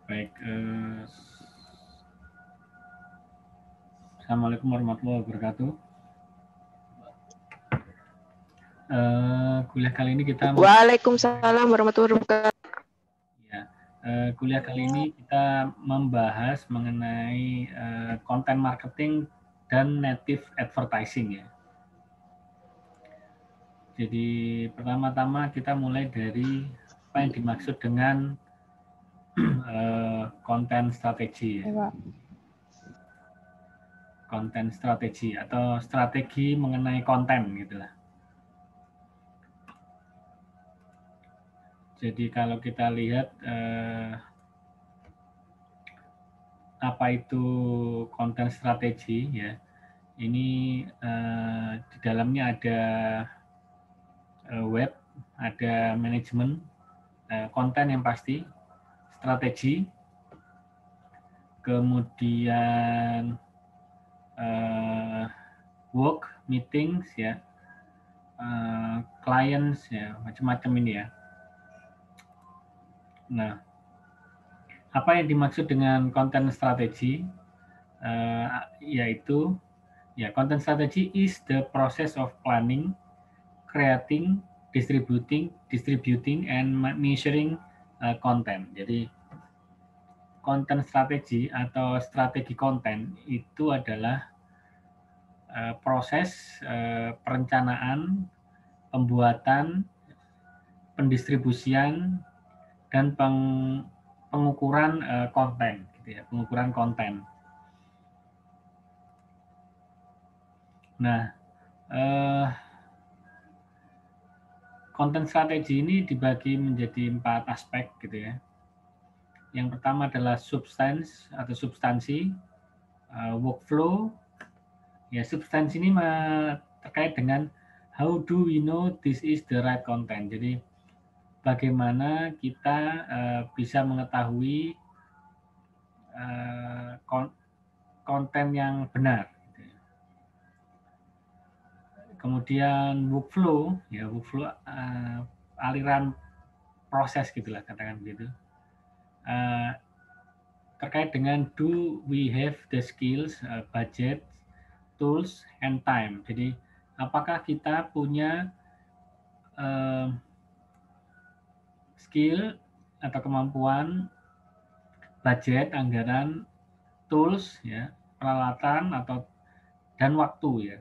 Baik, Assalamualaikum warahmatullahi wabarakatuh. Kuliah kali ini kita Waalaikumsalam warahmatullahi wabarakatuh. ya, kuliah kali ini kita membahas mengenai content marketing dan native advertising ya. Jadi pertama-tama kita mulai dari apa yang dimaksud dengan konten strategi ya. Konten strategi atau strategi mengenai konten gitulah. Jadi kalau kita lihat apa itu konten strategi ya, ini di dalamnya ada web, ada manajemen konten yang pasti, strategi, kemudian work, meetings ya, clients ya, macam-macam ini ya. Nah, apa yang dimaksud dengan konten strategi? Yaitu ya, content strategy is the process of planning, creating, distributing, and measuring content. Jadi konten strategi atau strategi konten itu adalah proses perencanaan, pembuatan, pendistribusian, dan pengukuran konten, gitu ya, pengukuran konten. Nah, konten strategi ini dibagi menjadi 4 aspek gitu ya. Yang pertama adalah substansi, workflow. Ya, substansi ini terkait dengan how do we know this is the right content. Jadi bagaimana kita bisa mengetahui konten yang benar. Kemudian workflow, ya workflow aliran proses gitulah katakan begitu. Terkait dengan do we have the skills, budget, tools, and time. Jadi apakah kita punya skill atau kemampuan, budget, anggaran, tools, ya, peralatan atau dan waktu ya.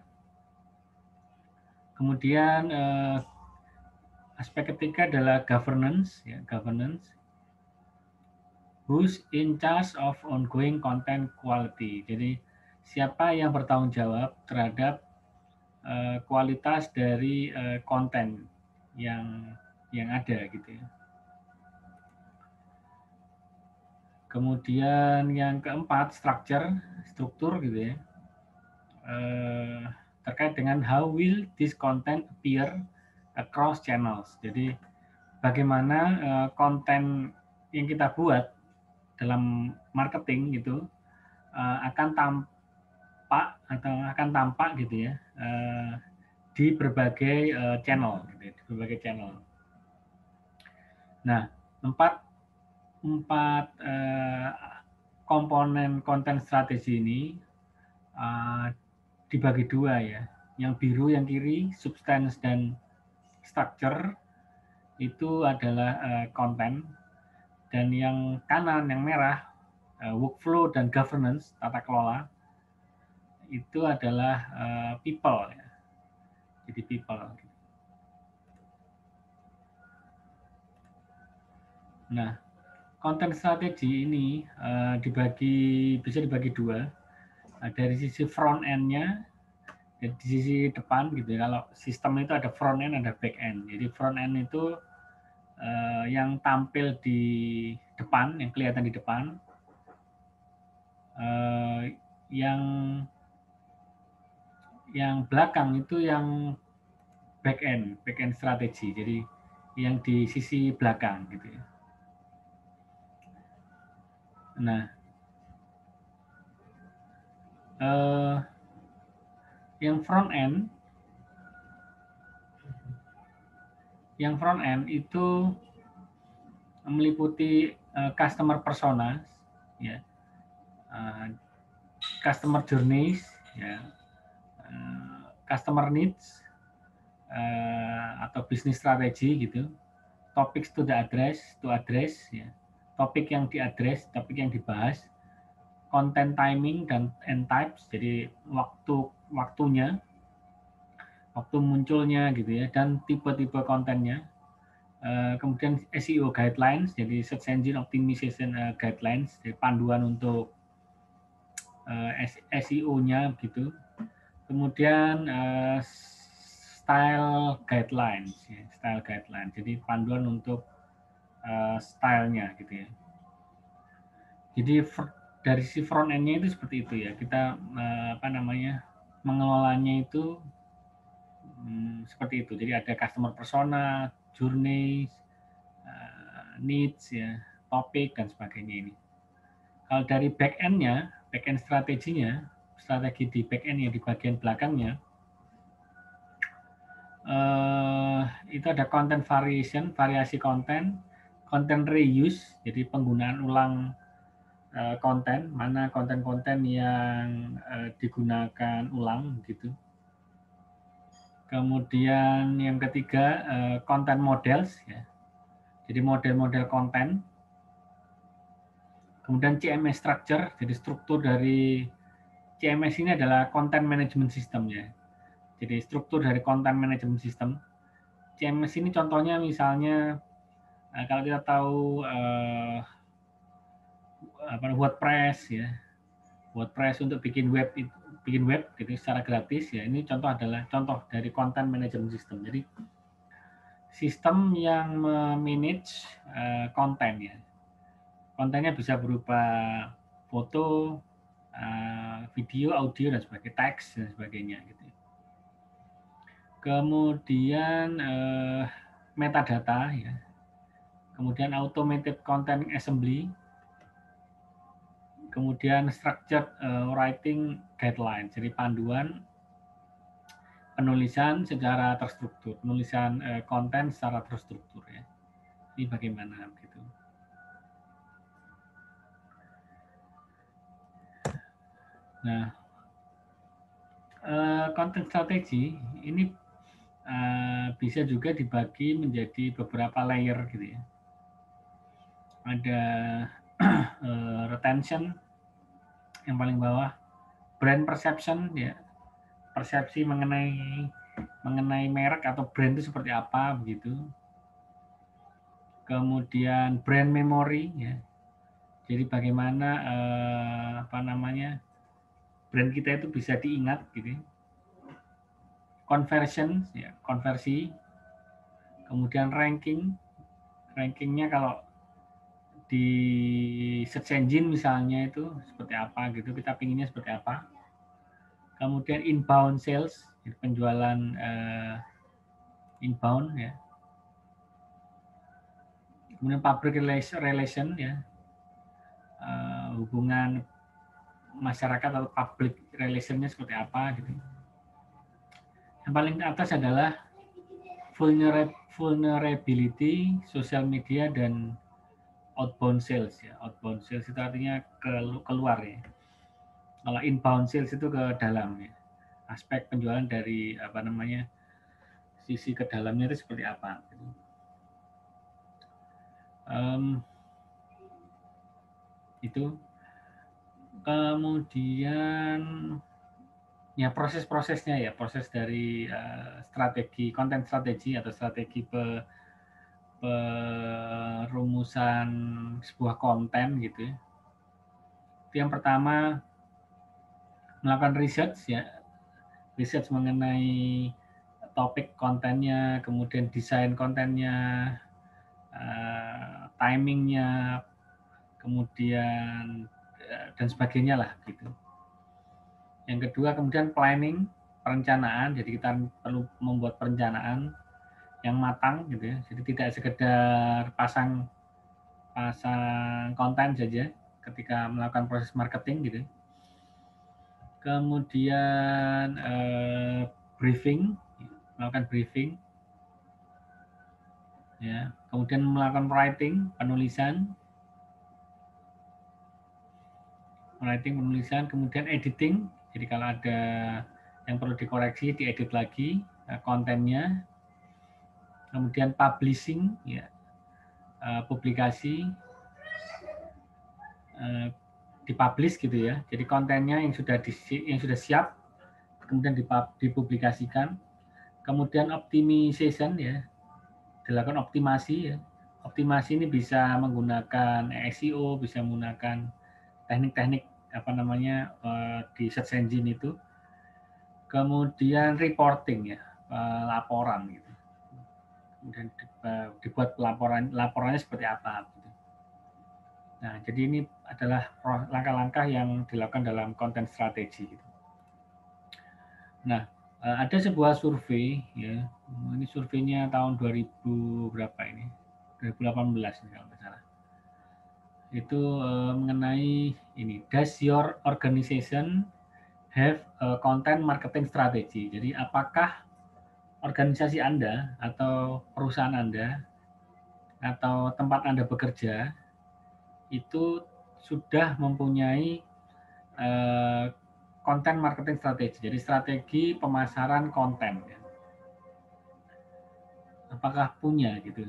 Kemudian aspek ketiga adalah governance, ya, governance. Who's in charge of ongoing content quality? Jadi siapa yang bertanggung jawab terhadap kualitas dari konten yang ada gitu ya. Kemudian yang keempat struktur gitu ya. Terkait dengan how will this content appear across channels. Jadi bagaimana konten yang kita buat dalam marketing gitu akan tampak gitu ya di berbagai channel gitu ya, di berbagai channel. Nah, empat komponen konten strategi ini dibagi dua ya. Yang biru yang kiri, substance dan structure, itu adalah konten. Dan yang kanan, yang merah, workflow dan governance, tata kelola, itu adalah people ya. Jadi people. Nah, konten strategi ini bisa dibagi dua. Dari sisi front end-nya, di sisi depan gitu ya. Kalau sistem itu ada front end, ada back end. Jadi front end itu yang tampil di depan, yang kelihatan di depan. Yang belakang itu yang back end strategi. Jadi yang di sisi belakang gitu ya. Nah, yang front end itu meliputi customer personas, ya, customer journeys, ya, customer needs, atau business strategy gitu, topics to address, ya, topik yang diadres, topik yang dibahas, content timing dan end types, jadi waktunya, waktu munculnya gitu ya, dan tipe-tipe kontennya. Kemudian SEO guidelines, jadi search engine optimization guidelines, jadi panduan untuk SEO-nya gitu. Kemudian style guidelines, ya, style guidelines, jadi panduan untuk stylenya gitu ya. Jadi dari si front end-nya itu seperti itu ya, kita mengelolanya itu seperti itu. Jadi ada customer persona, journey, needs, ya, topik dan sebagainya ini. Kalau dari back end-nya, back end strateginya, strategi di back end yang di bagian belakangnya, itu ada content variation, variasi konten, content reuse, jadi penggunaan ulang konten, mana konten-konten yang digunakan ulang gitu. Kemudian yang ketiga content models, ya, jadi model-model konten. Kemudian CMS structure, jadi struktur dari CMS ini adalah content management system ya. Jadi struktur dari content management system. CMS ini contohnya misalnya kalau kita tahu WordPress ya, WordPress untuk bikin web gitu secara gratis ya. Ini adalah contoh dari content management system. Jadi sistem yang memanage konten ya. Kontennya bisa berupa foto, video, audio dan sebagainya, teks dan sebagainya gitu. Kemudian metadata ya. Kemudian automated content assembly. Kemudian structured writing guidelines, jadi panduan penulisan secara terstruktur, penulisan konten secara terstruktur ya. Ini bagaimana gitu. Nah, content strategi ini bisa juga dibagi menjadi beberapa layer gitu ya. Ada retention yang paling bawah, brand perception ya, persepsi mengenai merek atau brand itu seperti apa begitu. Kemudian brand memory ya, jadi bagaimana brand kita itu bisa diingat gitu. Conversion ya, konversi. Kemudian rankingnya kalau di search engine misalnya itu seperti apa gitu, kita pinginnya seperti apa. Kemudian inbound sales, penjualan inbound ya. Kemudian public relation ya, hubungan masyarakat atau public relationnya seperti apa gitu. Yang paling atas adalah vulnerability, social media dan outbound sales ya. Outbound sales itu artinya keluar ya. Kalau inbound sales itu ke dalam ya. Aspek penjualan dari sisi ke dalamnya itu seperti apa gitu. Itu kemudian ya proses-prosesnya ya, proses dari strategi konten strategi atau strategi perumusan sebuah konten gitu ya. Itu yang pertama melakukan research ya, research mengenai topik kontennya, kemudian desain kontennya, timingnya, kemudian dan sebagainya lah gitu. Yang kedua kemudian planning, perencanaan, jadi kita perlu membuat perencanaan yang matang gitu ya, jadi tidak sekedar pasang konten saja ketika melakukan proses marketing gitu. Kemudian briefing, melakukan briefing ya, kemudian melakukan penulisan, kemudian editing. Jadi kalau ada yang perlu dikoreksi, diedit lagi kontennya. Kemudian publishing, ya, publikasi, dipublish gitu ya. Jadi kontennya yang sudah siap, kemudian dipublikasikan. Kemudian optimization, ya, dilakukan optimasi, ya. Optimasi ini bisa menggunakan SEO, bisa menggunakan teknik-teknik di search engine itu. Kemudian reporting, ya, laporan gitu. Kemudian dibuat laporannya seperti apa gitu. Nah, jadi ini adalah langkah-langkah yang dilakukan dalam konten strategi gitu. Nah, ada sebuah survei, ya. Ini surveinya tahun 2000 berapa ini? 2018 kalau nggak salah. Itu mengenai ini, does your organization have a content marketing strategy? Jadi apakah organisasi Anda atau perusahaan Anda atau tempat Anda bekerja itu sudah mempunyai konten marketing strategi, jadi strategi pemasaran konten. Apakah punya gitu?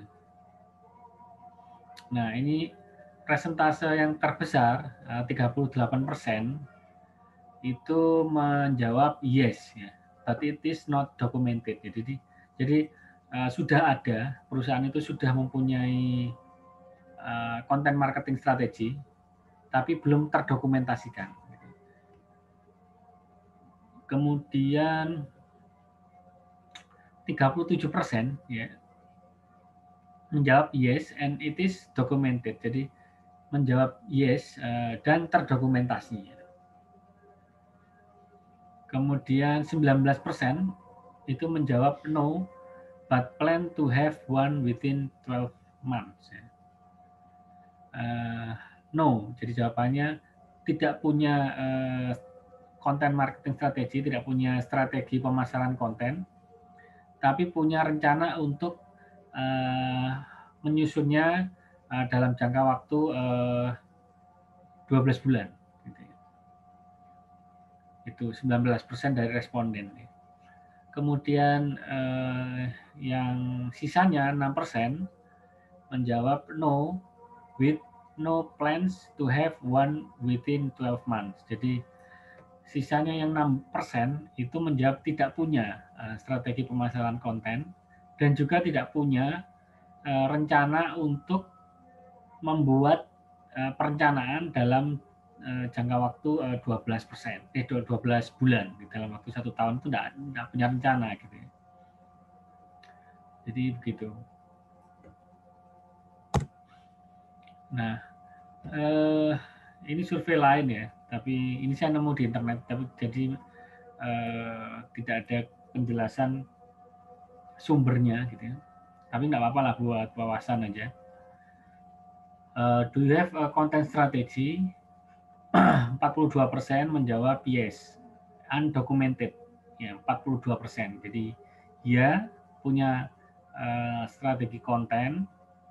Nah, ini persentase yang terbesar 38% itu menjawab yes, ya, but it is not documented. Jadi sudah ada, perusahaan itu sudah mempunyai konten marketing strategi, tapi belum terdokumentasikan. Kemudian 37%, ya, menjawab yes and it is documented. Jadi menjawab yes dan terdokumentasi. Kemudian 19% itu menjawab no but plan to have one within 12 months. No, jadi jawabannya tidak punya konten marketing strategi, tidak punya strategi pemasaran konten, tapi punya rencana untuk menyusunnya dalam jangka waktu 12 bulan. Itu 19% dari responden. Kemudian yang sisanya 6% menjawab no with no plans to have one within 12 months. Jadi sisanya yang 6% itu menjawab tidak punya strategi pemasaran konten dan juga tidak punya rencana untuk membuat perencanaan dalam jangka waktu 12 bulan. Dalam waktu 1 tahun itu tidak punya rencana gitu ya. Jadi begitu. Nah, ini survei lain ya, tapi ini saya nemu di internet, tapi jadi tidak ada penjelasan sumbernya gitu ya. Tapi nggak apa-apa lah buat wawasan aja. Do you have a content strategy? 42% menjawab yes, undocumented, ya 42%. Jadi ya punya strategi konten,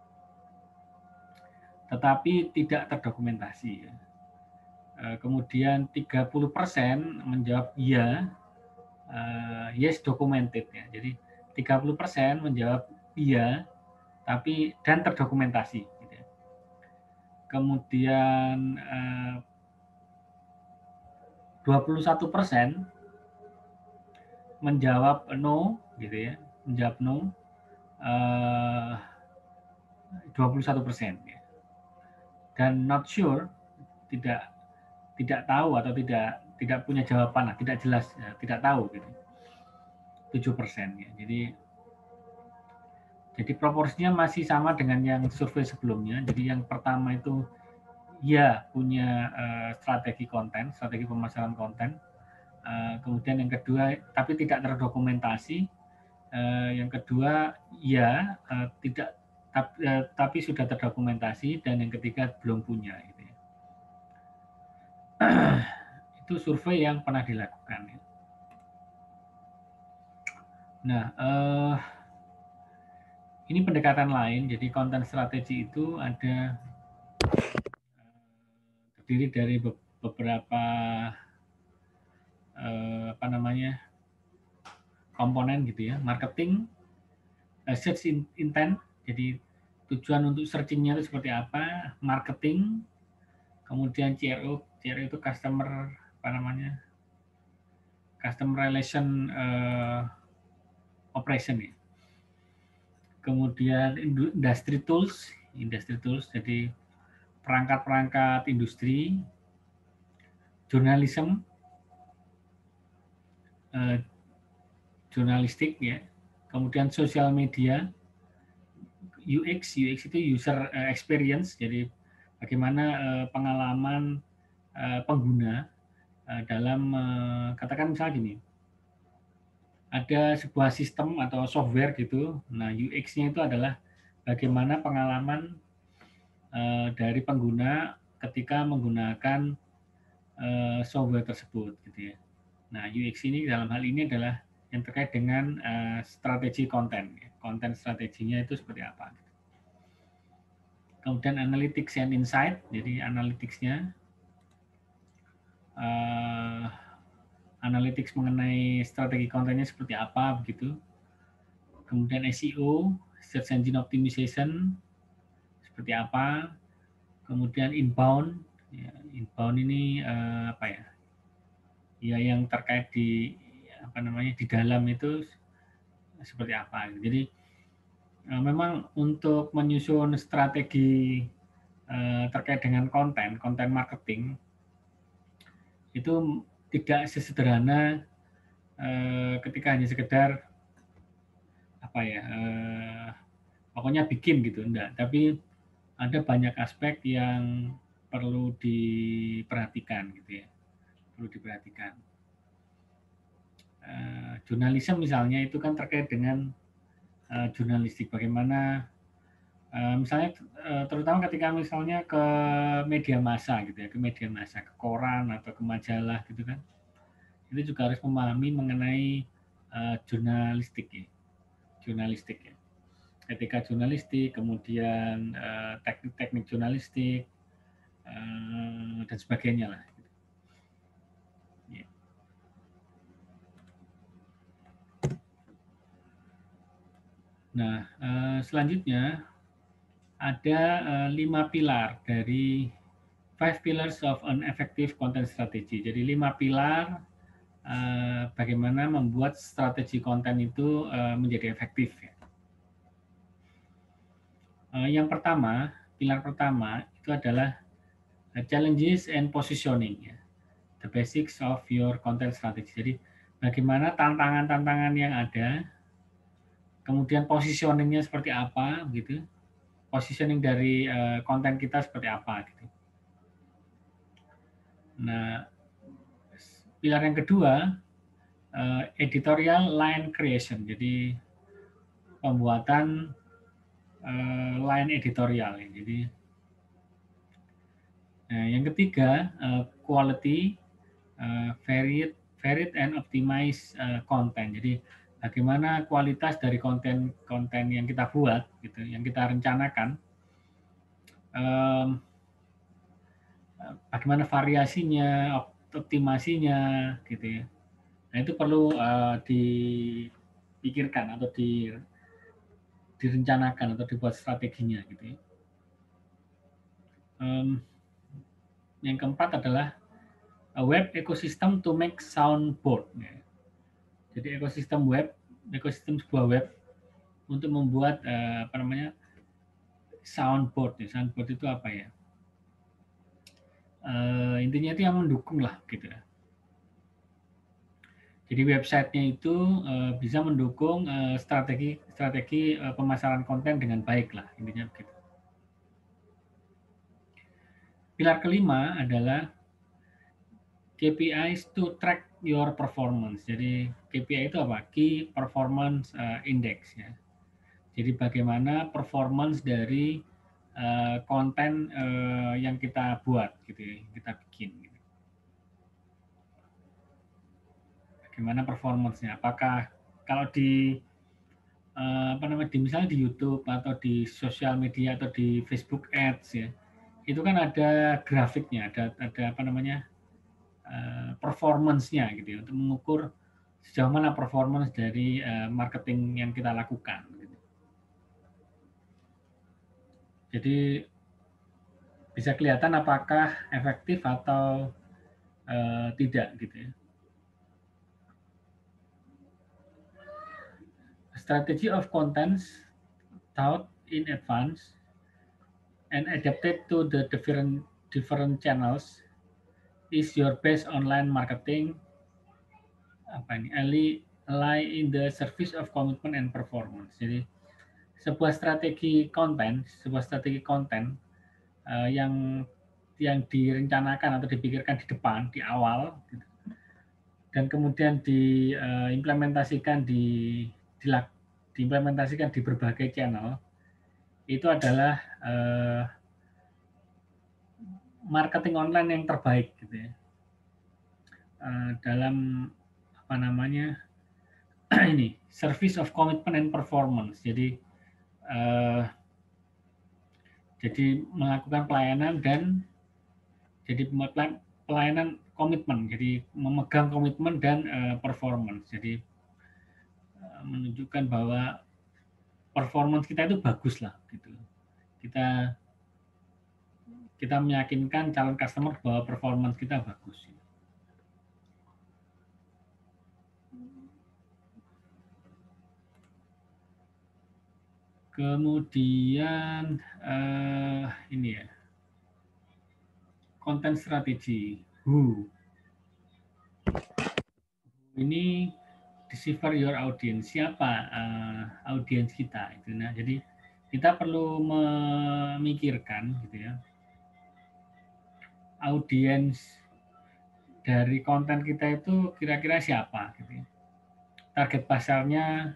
tetapi tidak terdokumentasi. Ya. Kemudian 30% menjawab ya, yes documented ya. Jadi 30% menjawab iya, tapi dan terdokumentasi. Gitu ya. Kemudian 21% menjawab no, gitu ya, menjawab no, 21%. Ya. Dan not sure, tidak tahu atau tidak punya jawaban, tidak jelas, ya, tidak tahu gitu. 7%. Ya. Jadi proporsinya masih sama dengan yang survei sebelumnya. Jadi yang pertama itu ya punya strategi konten, strategi pemasaran konten. Kemudian yang kedua tapi tidak terdokumentasi. Yang kedua ya tidak tapi sudah terdokumentasi, dan yang ketiga belum punya. Gitu ya. Itu survei yang pernah dilakukan. Ya. Nah, Ini pendekatan lain. Jadi konten strategi itu ada terdiri dari beberapa apa namanya komponen gitu ya. Marketing, search intent. Jadi tujuan untuk searchingnya itu seperti apa, marketing, kemudian CRO itu customer apa namanya customer relation operation ya. Kemudian industry tools, jadi perangkat-perangkat industri, journalism, jurnalistik ya, kemudian sosial media, UX itu user experience, jadi bagaimana pengalaman pengguna dalam katakan misalnya gini, ada sebuah sistem atau software gitu. Nah, UX-nya itu adalah bagaimana pengalaman dari pengguna ketika menggunakan software tersebut gitu ya. Nah, UX ini dalam hal ini adalah yang terkait dengan strategi konten. Konten strateginya itu seperti apa. Kemudian analytics and insight, jadi analytics-nya analytics mengenai strategi kontennya seperti apa begitu. Kemudian SEO, search engine optimization seperti apa. Kemudian inbound, ya, inbound ini apa ya? Ya yang terkait di apa namanya di dalam itu seperti apa. Jadi memang untuk menyusun strategi terkait dengan konten marketing itu tidak sesederhana ketika hanya sekedar apa ya pokoknya bikin gitu, enggak. Tapi ada banyak aspek yang perlu diperhatikan gitu ya, perlu diperhatikan. Jurnalisme misalnya itu kan terkait dengan jurnalistik, bagaimana misalnya terutama ketika misalnya ke media massa gitu ya, ke media massa, ke koran atau ke majalah gitu kan, itu juga harus memahami mengenai jurnalistik ya, etika jurnalistik, kemudian teknik-teknik jurnalistik dan sebagainya lah. Nah, selanjutnya ada 5 pilar dari 5 pillars of an effective content strategy. Jadi 5 pilar bagaimana membuat strategi konten itu menjadi efektif. Yang pertama, pilar pertama itu adalah challenges and positioning. Ya. The basics of your content strategy. Jadi bagaimana tantangan-tantangan yang ada, kemudian positioningnya seperti apa, gitu. Positioning dari konten kita seperti apa, gitu. Nah, pilar yang kedua, editorial line creation. Jadi pembuatan line editorial. Ya. Jadi yang ketiga, quality, varied and optimized content. Jadi bagaimana kualitas dari konten yang kita buat, gitu, yang kita rencanakan, bagaimana variasinya, optimasinya, gitu ya. Nah itu perlu dipikirkan atau direncanakan atau dibuat strateginya, gitu ya. Yang keempat adalah a web ecosystem to make soundboard. Ya. Jadi ekosistem sebuah web untuk membuat apa namanya soundboard. Ya. Soundboard itu apa ya? Intinya itu yang mendukung lah, gitu ya. Jadi websitenya itu bisa mendukung strategi pemasaran konten dengan baik lah, intinya begitu. Pilar kelima adalah KPIs to track your performance. Jadi KPI itu apa? Key Performance Index ya. Jadi bagaimana performance dari konten yang kita buat gitu ya, yang kita bikin. Gitu. Bagaimana performance-nya? Apakah kalau di apa namanya, misalnya di YouTube atau di sosial media atau di Facebook Ads ya, itu kan ada grafiknya, ada apa namanya, performance-nya gitu ya, untuk mengukur sejauh mana performance dari marketing yang kita lakukan. Gitu. Jadi bisa kelihatan apakah efektif atau tidak gitu ya. Strategy of contents thought in advance and adapted to the different channels is your best online marketing ally in the service of commitment and performance. Jadi sebuah strategi konten yang direncanakan atau dipikirkan di depan, di awal, gitu, dan kemudian diimplementasikan diimplementasikan di berbagai channel, itu adalah marketing online yang terbaik gitu ya. Dalam apa namanya ini service of commitment and performance. Jadi melakukan pelayanan dan jadi pelayanan komitmen. Jadi memegang komitmen dan performance. Jadi menunjukkan bahwa performance kita itu bagus lah gitu. Kita meyakinkan calon customer bahwa performance kita bagus. Kemudian ini ya, konten strategi. Ini decipher your audience. Siapa audiens kita itu. Nah, jadi kita perlu memikirkan gitu ya, audiens dari konten kita itu kira-kira siapa gitu ya. Target pasarnya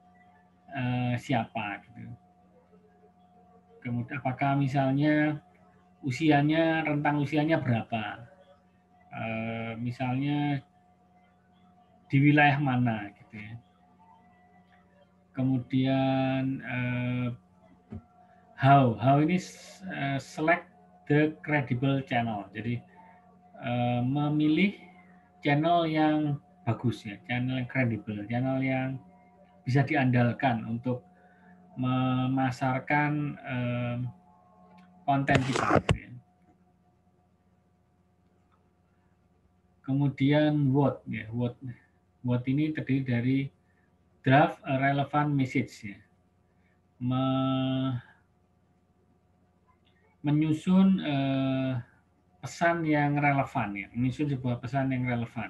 siapa gitu. Kemudian apakah misalnya rentang usianya berapa, misalnya di wilayah mana gitu ya. Kemudian how ini select the credible channel. Jadi memilih channel yang bagus ya, channel yang kredibel, channel yang bisa diandalkan untuk memasarkan konten kita. Gitu ya. Kemudian what ya, what ini terdiri dari draft a relevant message ya. Menyusun pesan yang relevan ya, menyusun sebuah pesan yang relevan.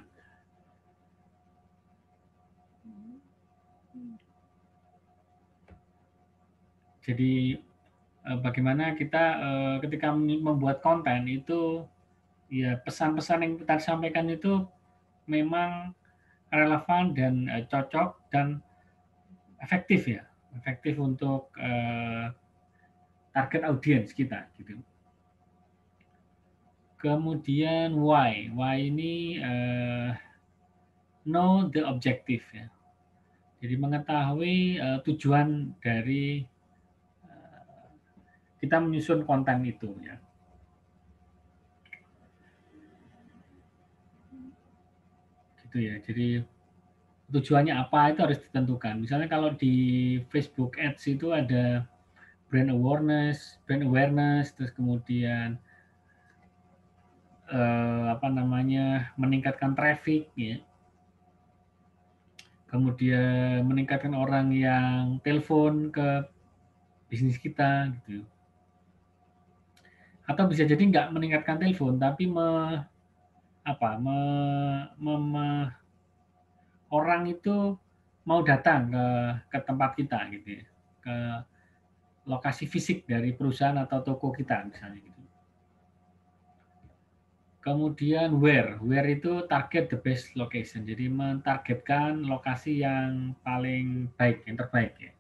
Jadi bagaimana kita ketika membuat konten itu ya, pesan-pesan yang kita sampaikan itu memang relevan dan cocok dan efektif ya, efektif untuk target audiens kita gitu. Kemudian why ini know the objective ya. Jadi mengetahui tujuan dari kita menyusun konten itu ya. Gitu ya. Jadi tujuannya apa itu harus ditentukan. Misalnya kalau di Facebook Ads itu ada brand awareness, terus kemudian apa namanya, meningkatkan traffic ya. Kemudian meningkatkan orang yang telepon ke bisnis kita gitu. Atau bisa jadi nggak meningkatkan telepon tapi orang itu mau datang ke tempat kita gitu ya, ke lokasi fisik dari perusahaan atau toko kita misalnya gitu. Kemudian where itu target the best location, jadi mentargetkan lokasi yang paling baik, yang terbaik ya.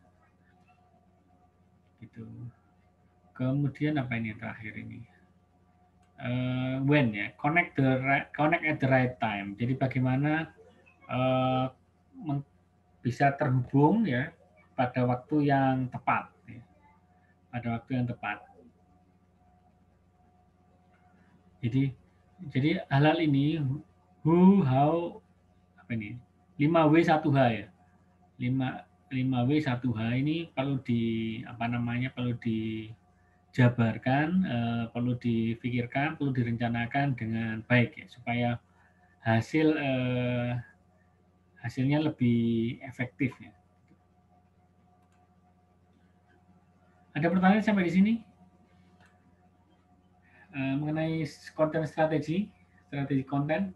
Gitu. Kemudian apa ini terakhir ini? When ya, connect at the right time. Jadi bagaimana bisa terhubung ya pada waktu yang tepat, ya. Pada waktu yang tepat. Jadi hal-hal ini who, how, apa ini? 5W 1H ya. 5W 1H ini perlu perlu dijabarkan, perlu difikirkan, perlu direncanakan dengan baik ya supaya hasilnya lebih efektif ya. Ada pertanyaan sampai di sini mengenai konten strategi konten?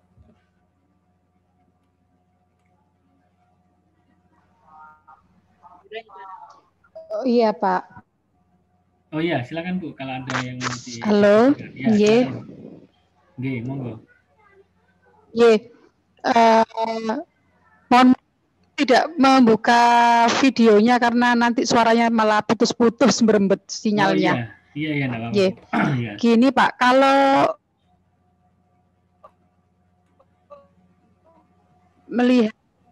Oh, iya Pak. Oh iya, silakan Bu kalau ada yang nanti. Halo, ya, silakan. Nggih, monggo. Mohon tidak membuka videonya karena nanti suaranya malah putus-putus berembet sinyalnya. Oh iya, enggak apa-apa. Gini Pak, kalau melihat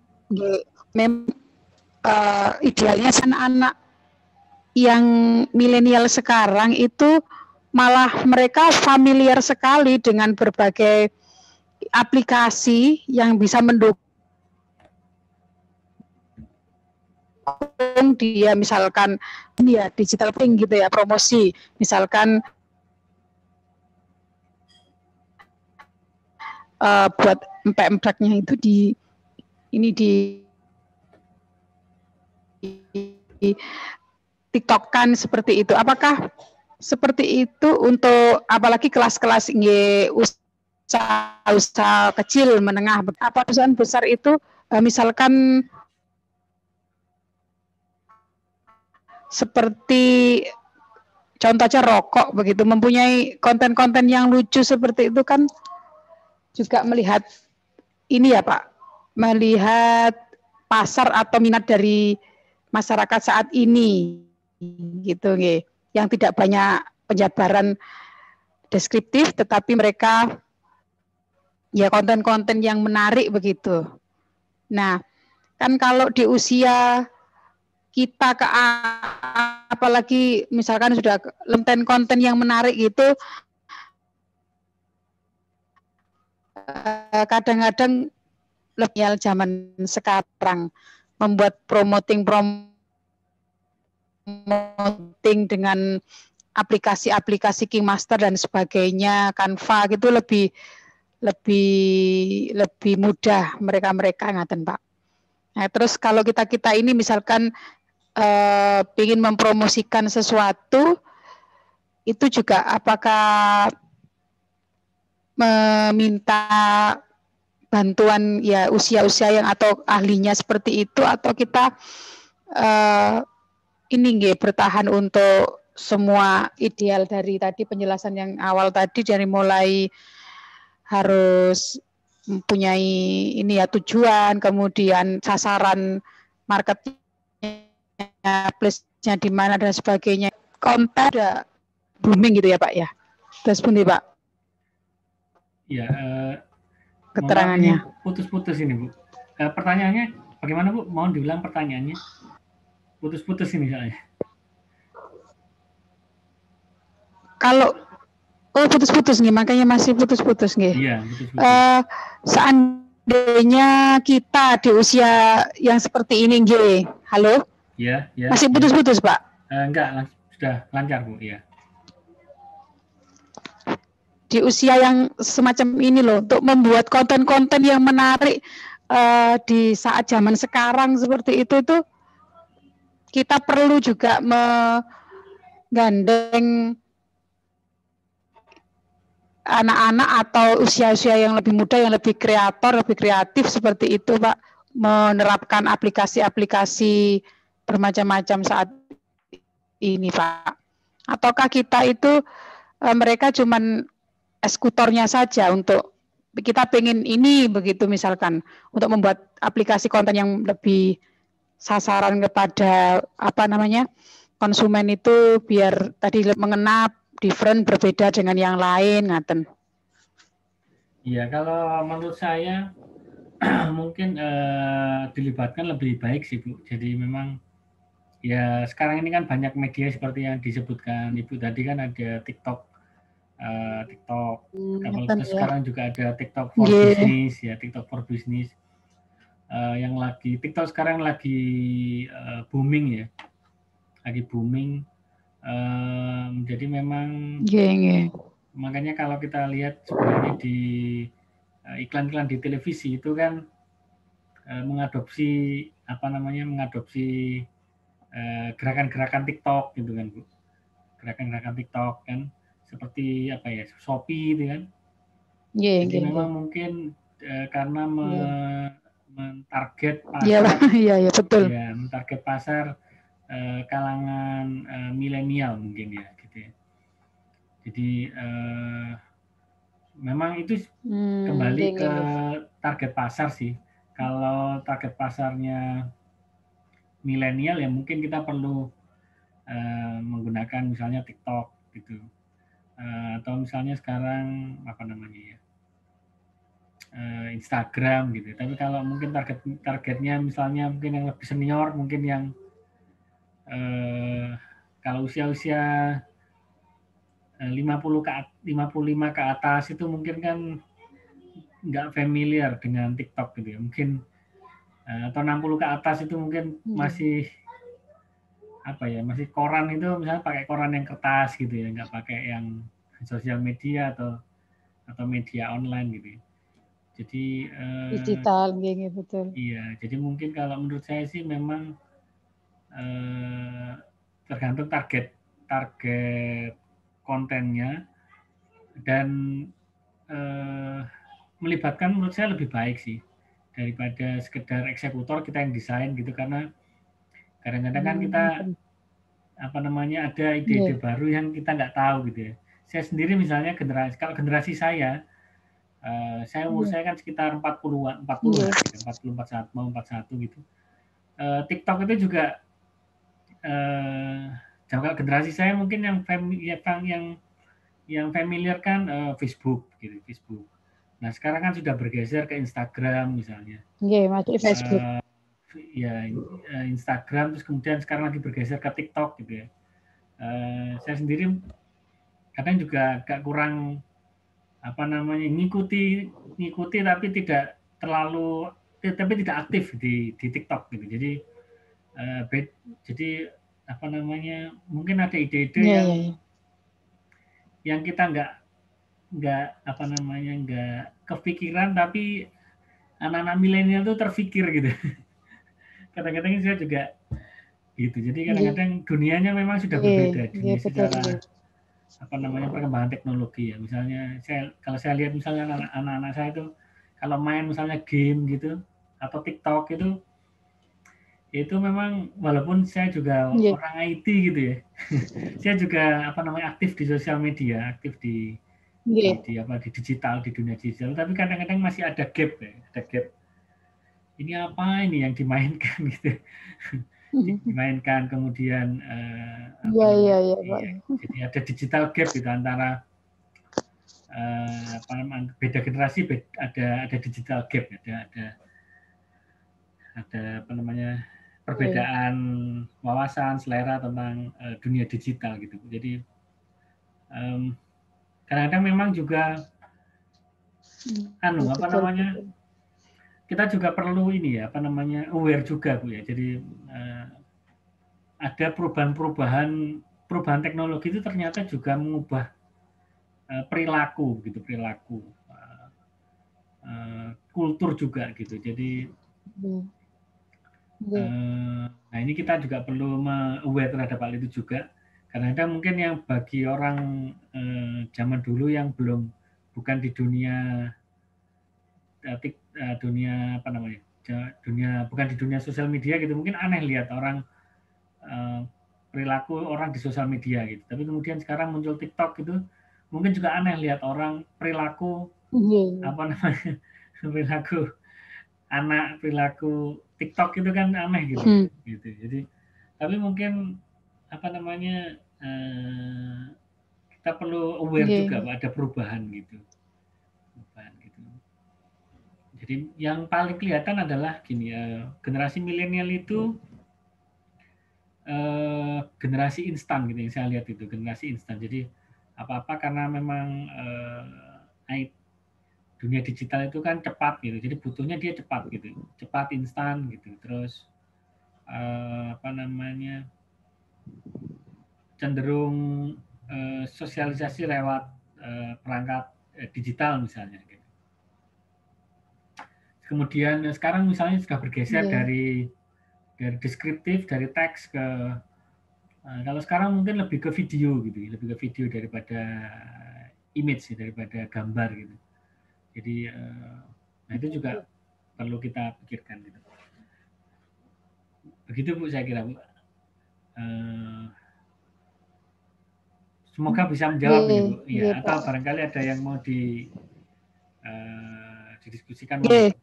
idealnya anak-anak yang milenial sekarang itu malah mereka familiar sekali dengan berbagai aplikasi yang bisa mendukung dia, misalkan ya digital marketing gitu ya, promosi, misalkan buat empek-empeknya itu di TikTok-kan seperti itu. Apakah seperti itu untuk apalagi kelas-kelas usaha kecil menengah? Apa perusahaan besar itu misalkan seperti contohnya rokok begitu, mempunyai konten-konten yang lucu seperti itu kan juga melihat ini ya Pak, melihat pasar atau minat dari masyarakat saat ini gitu nggih, yang tidak banyak penjabaran deskriptif tetapi mereka ya konten-konten yang menarik begitu. Nah, kan kalau di usia kita apalagi misalkan sudah konten-konten yang menarik itu kadang-kadang lebih zaman sekarang membuat promoting dengan aplikasi-aplikasi Kingmaster dan sebagainya, Canva gitu lebih mudah mereka ngaten Pak. Nah, terus kalau kita ini misalkan ingin mempromosikan sesuatu itu juga apakah meminta bantuan ya usia-usia yang atau ahlinya seperti itu, atau kita ini nggih bertahan untuk semua ideal dari tadi penjelasan yang awal tadi, dari mulai harus mempunyai ini ya tujuan, kemudian sasaran marketnya, place-nya di mana dan sebagainya. Konten ada booming gitu ya Pak ya. Terus pun Pak. Iya, keterangannya. Putus-putus ini Bu. Pertanyaannya bagaimana Bu? Mohon diulang pertanyaannya. Putus-putus ini soalnya. Kalau putus-putus nih, makanya masih putus-putus nih. Iya, putus-putus. Seandainya kita di usia yang seperti ini, nggih. Halo? Iya. Masih putus-putus, Pak? Enggak, sudah lancar, Bu, ya. Di usia yang semacam ini loh, untuk membuat konten-konten yang menarik di saat zaman sekarang seperti itu kita perlu juga menggandeng anak-anak atau usia-usia yang lebih muda, yang lebih kreatif seperti itu, Pak, menerapkan aplikasi-aplikasi bermacam-macam saat ini, Pak. Ataukah kita itu mereka cuman eksekutornya saja untuk kita pengen ini begitu, misalkan untuk membuat aplikasi konten yang lebih sasaran kepada konsumen itu biar tadi mengena different, berbeda dengan yang lain, ngaten. Iya, kalau menurut saya mungkin dilibatkan lebih baik sih Bu. Jadi memang Ya sekarang ini kan banyak media seperti yang disebutkan Ibu tadi, kan ada TikTok, terus ya. sekarang juga ada TikTok for Nggih. Business ya, TikTok for Business. Yang lagi TikTok sekarang lagi booming ya, lagi booming. Jadi memang Nggih. makanya kalau kita lihat sebenarnya di iklan-iklan di televisi itu kan mengadopsi gerakan-gerakan TikTok gitu kan Bu, gerakan-gerakan TikTok kan, seperti apa ya, Shopee itu kan. Jadi memang mungkin karena mentarget Iya, pasar, iya betul. ya mentarget pasar kalangan milenial mungkin ya gitu ya. Jadi memang itu kembali ke target pasar sih. Kalau target pasarnya milenial ya mungkin kita perlu menggunakan misalnya TikTok gitu, atau misalnya sekarang apa namanya ya, Instagram gitu. Tapi kalau mungkin targetnya misalnya mungkin yang lebih senior, mungkin yang kalau usia-usia 55 ke atas itu mungkin kan nggak familiar dengan TikTok gitu ya. Mungkin atau 60 ke atas itu mungkin masih apa ya, masih koran itu misalnya pakai koran yang kertas gitu ya, nggak pakai yang sosial media atau media online gitu ya. Jadi digital betul. Iya, jadi mungkin kalau menurut saya sih memang tergantung target target kontennya, dan melibatkan menurut saya lebih baik sih daripada sekedar eksekutor kita yang desain gitu, karena kadang-kadang kan kita apa namanya ada ide-ide baru yang kita nggak tahu gitu ya. Saya sendiri misalnya kalau generasi saya umur saya kan sekitar 40-an, 40 lah, 40, 41, mau 41 gitu. TikTok itu juga jangka generasi saya mungkin yang familiar kan Facebook gitu, Facebook. Nah, sekarang kan sudah bergeser ke Instagram misalnya. Masuk Facebook. Ya, Instagram, terus kemudian sekarang lagi bergeser ke TikTok gitu ya. Saya sendiri kadang juga agak kurang apa namanya ngikuti tapi tidak terlalu, tapi tidak aktif di TikTok gitu. Jadi apa namanya, mungkin ada ide-ide yang kita nggak apa namanya, nggak kepikiran, tapi anak-anak milenial tuh terfikir gitu. Kadang-kadang saya juga gitu. Jadi kadang-kadang dunianya memang sudah berbeda, dunia secara apa namanya perkembangan teknologi ya. Misalnya kalau saya lihat misalnya anak-anak saya itu kalau main misalnya game gitu atau TikTok itu memang, walaupun saya juga orang IT gitu ya, saya juga apa namanya aktif di sosial media, aktif di digital, di dunia digital, tapi kadang-kadang masih ada gap ya, ada gap. Ini apa ini yang dimainkan gitu, dimainkan kemudian apa namanya, jadi ada digital gap gitu antara apa namanya, beda generasi, ada digital gap, ada apa namanya perbedaan wawasan selera tentang dunia digital gitu. Jadi kadang-kadang memang juga apa namanya, kita juga perlu ini ya, apa namanya, aware juga Bu ya. Jadi ada perubahan teknologi itu ternyata juga mengubah perilaku gitu, kultur juga gitu. Jadi nah ini kita juga perlu aware terhadap hal itu juga. Kadang-kadang mungkin yang bagi orang zaman dulu yang bukan di dunia dunia apa namanya, bukan di dunia sosial media gitu, mungkin aneh lihat orang perilaku orang di sosial media gitu. Tapi kemudian sekarang muncul TikTok gitu, mungkin juga aneh lihat orang perilaku apa namanya, perilaku TikTok itu kan aneh gitu ya, gitu. Jadi tapi mungkin apa namanya, kita perlu aware juga bahwa ada perubahan gitu. Jadi yang paling kelihatan adalah gini ya, generasi milenial itu generasi instan gitu yang saya lihat itu, generasi instan. Jadi apa-apa karena memang dunia digital itu kan cepat gitu, jadi butuhnya dia cepat gitu, cepat instan gitu. Terus apa namanya, cenderung sosialisasi lewat perangkat digital misalnya. Gitu. Kemudian sekarang misalnya sudah bergeser dari deskriptif, dari teks ke kalau sekarang mungkin lebih ke video gitu, lebih ke video daripada image, daripada gambar gitu. Jadi nah itu juga perlu kita pikirkan gitu. Begitu Bu, saya kira Bu. Semoga bisa menjawab ini Bu. Iya, atau barangkali ada yang mau didiskusikan monggo.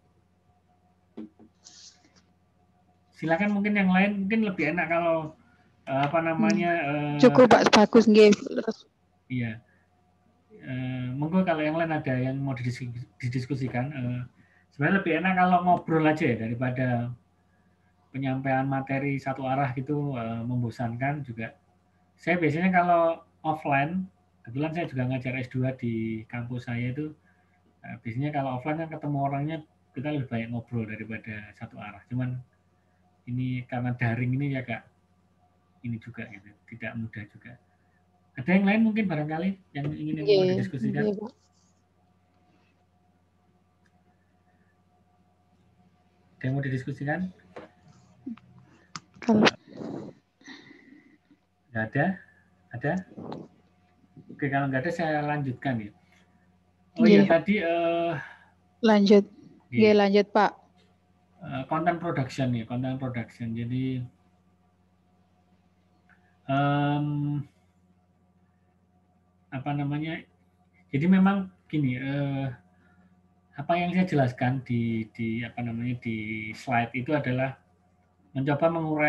Silakan, mungkin yang lain mungkin lebih enak kalau apa namanya cukup Pak, bagus nggih. Iya. Monggo kalau yang lain ada yang mau didiskusikan. Sebenarnya lebih enak kalau ngobrol aja ya, daripada penyampaian materi satu arah gitu, membosankan juga. Saya biasanya kalau offline, kebetulan saya juga ngajar S2 di kampus saya itu, biasanya kalau offline kan ketemu orangnya, kita lebih banyak ngobrol daripada satu arah. Cuman ini karena daring ini agak ini juga gitu, tidak mudah juga. Ada yang lain mungkin barangkali yang ingin mau didiskusikan? Ada yang mau didiskusikan? Nggak ada? Ada? Oke, kalau nggak ada saya lanjutkan ya. Oh iya, tadi lanjut. Iya, lanjut Pak. Content production ya, content production. Jadi apa namanya? Jadi memang gini, apa yang saya jelaskan di apa namanya di slide itu adalah mencoba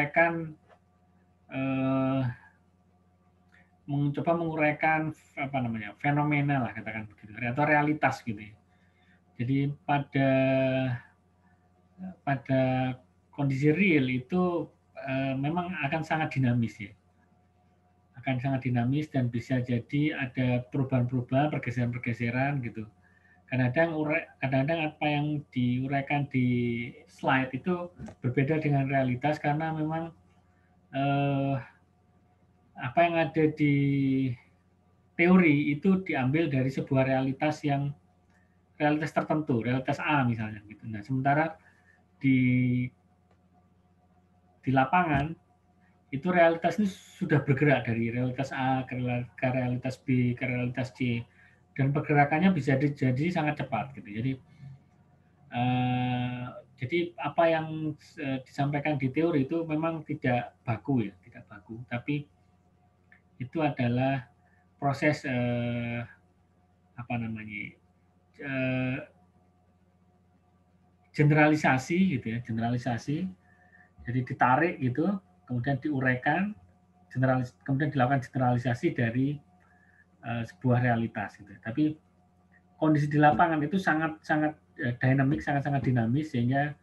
menguraikan apa namanya, fenomena lah katakan begitu, atau realitas gitu ya. Jadi pada kondisi real itu memang akan sangat dinamis ya. Akan sangat dinamis dan bisa jadi ada perubahan-perubahan, pergeseran-pergeseran gitu. Kadang-kadang apa yang diuraikan di slide itu berbeda dengan realitas karena memang apa yang ada di teori itu diambil dari sebuah realitas tertentu, realitas A misalnya gitu. Nah, sementara di lapangan itu realitas ini sudah bergerak dari realitas A ke realitas B ke realitas C, dan pergerakannya bisa jadi sangat cepat gitu. Jadi apa yang disampaikan di teori itu memang tidak baku ya, tidak baku, tapi itu adalah proses apa namanya, generalisasi gitu ya, generalisasi. Jadi ditarik gitu, kemudian diuraikan, kemudian dilakukan generalisasi dari sebuah realitas gitu. Tapi kondisi di lapangan itu sangat dinamik, sangat dinamis, sehingga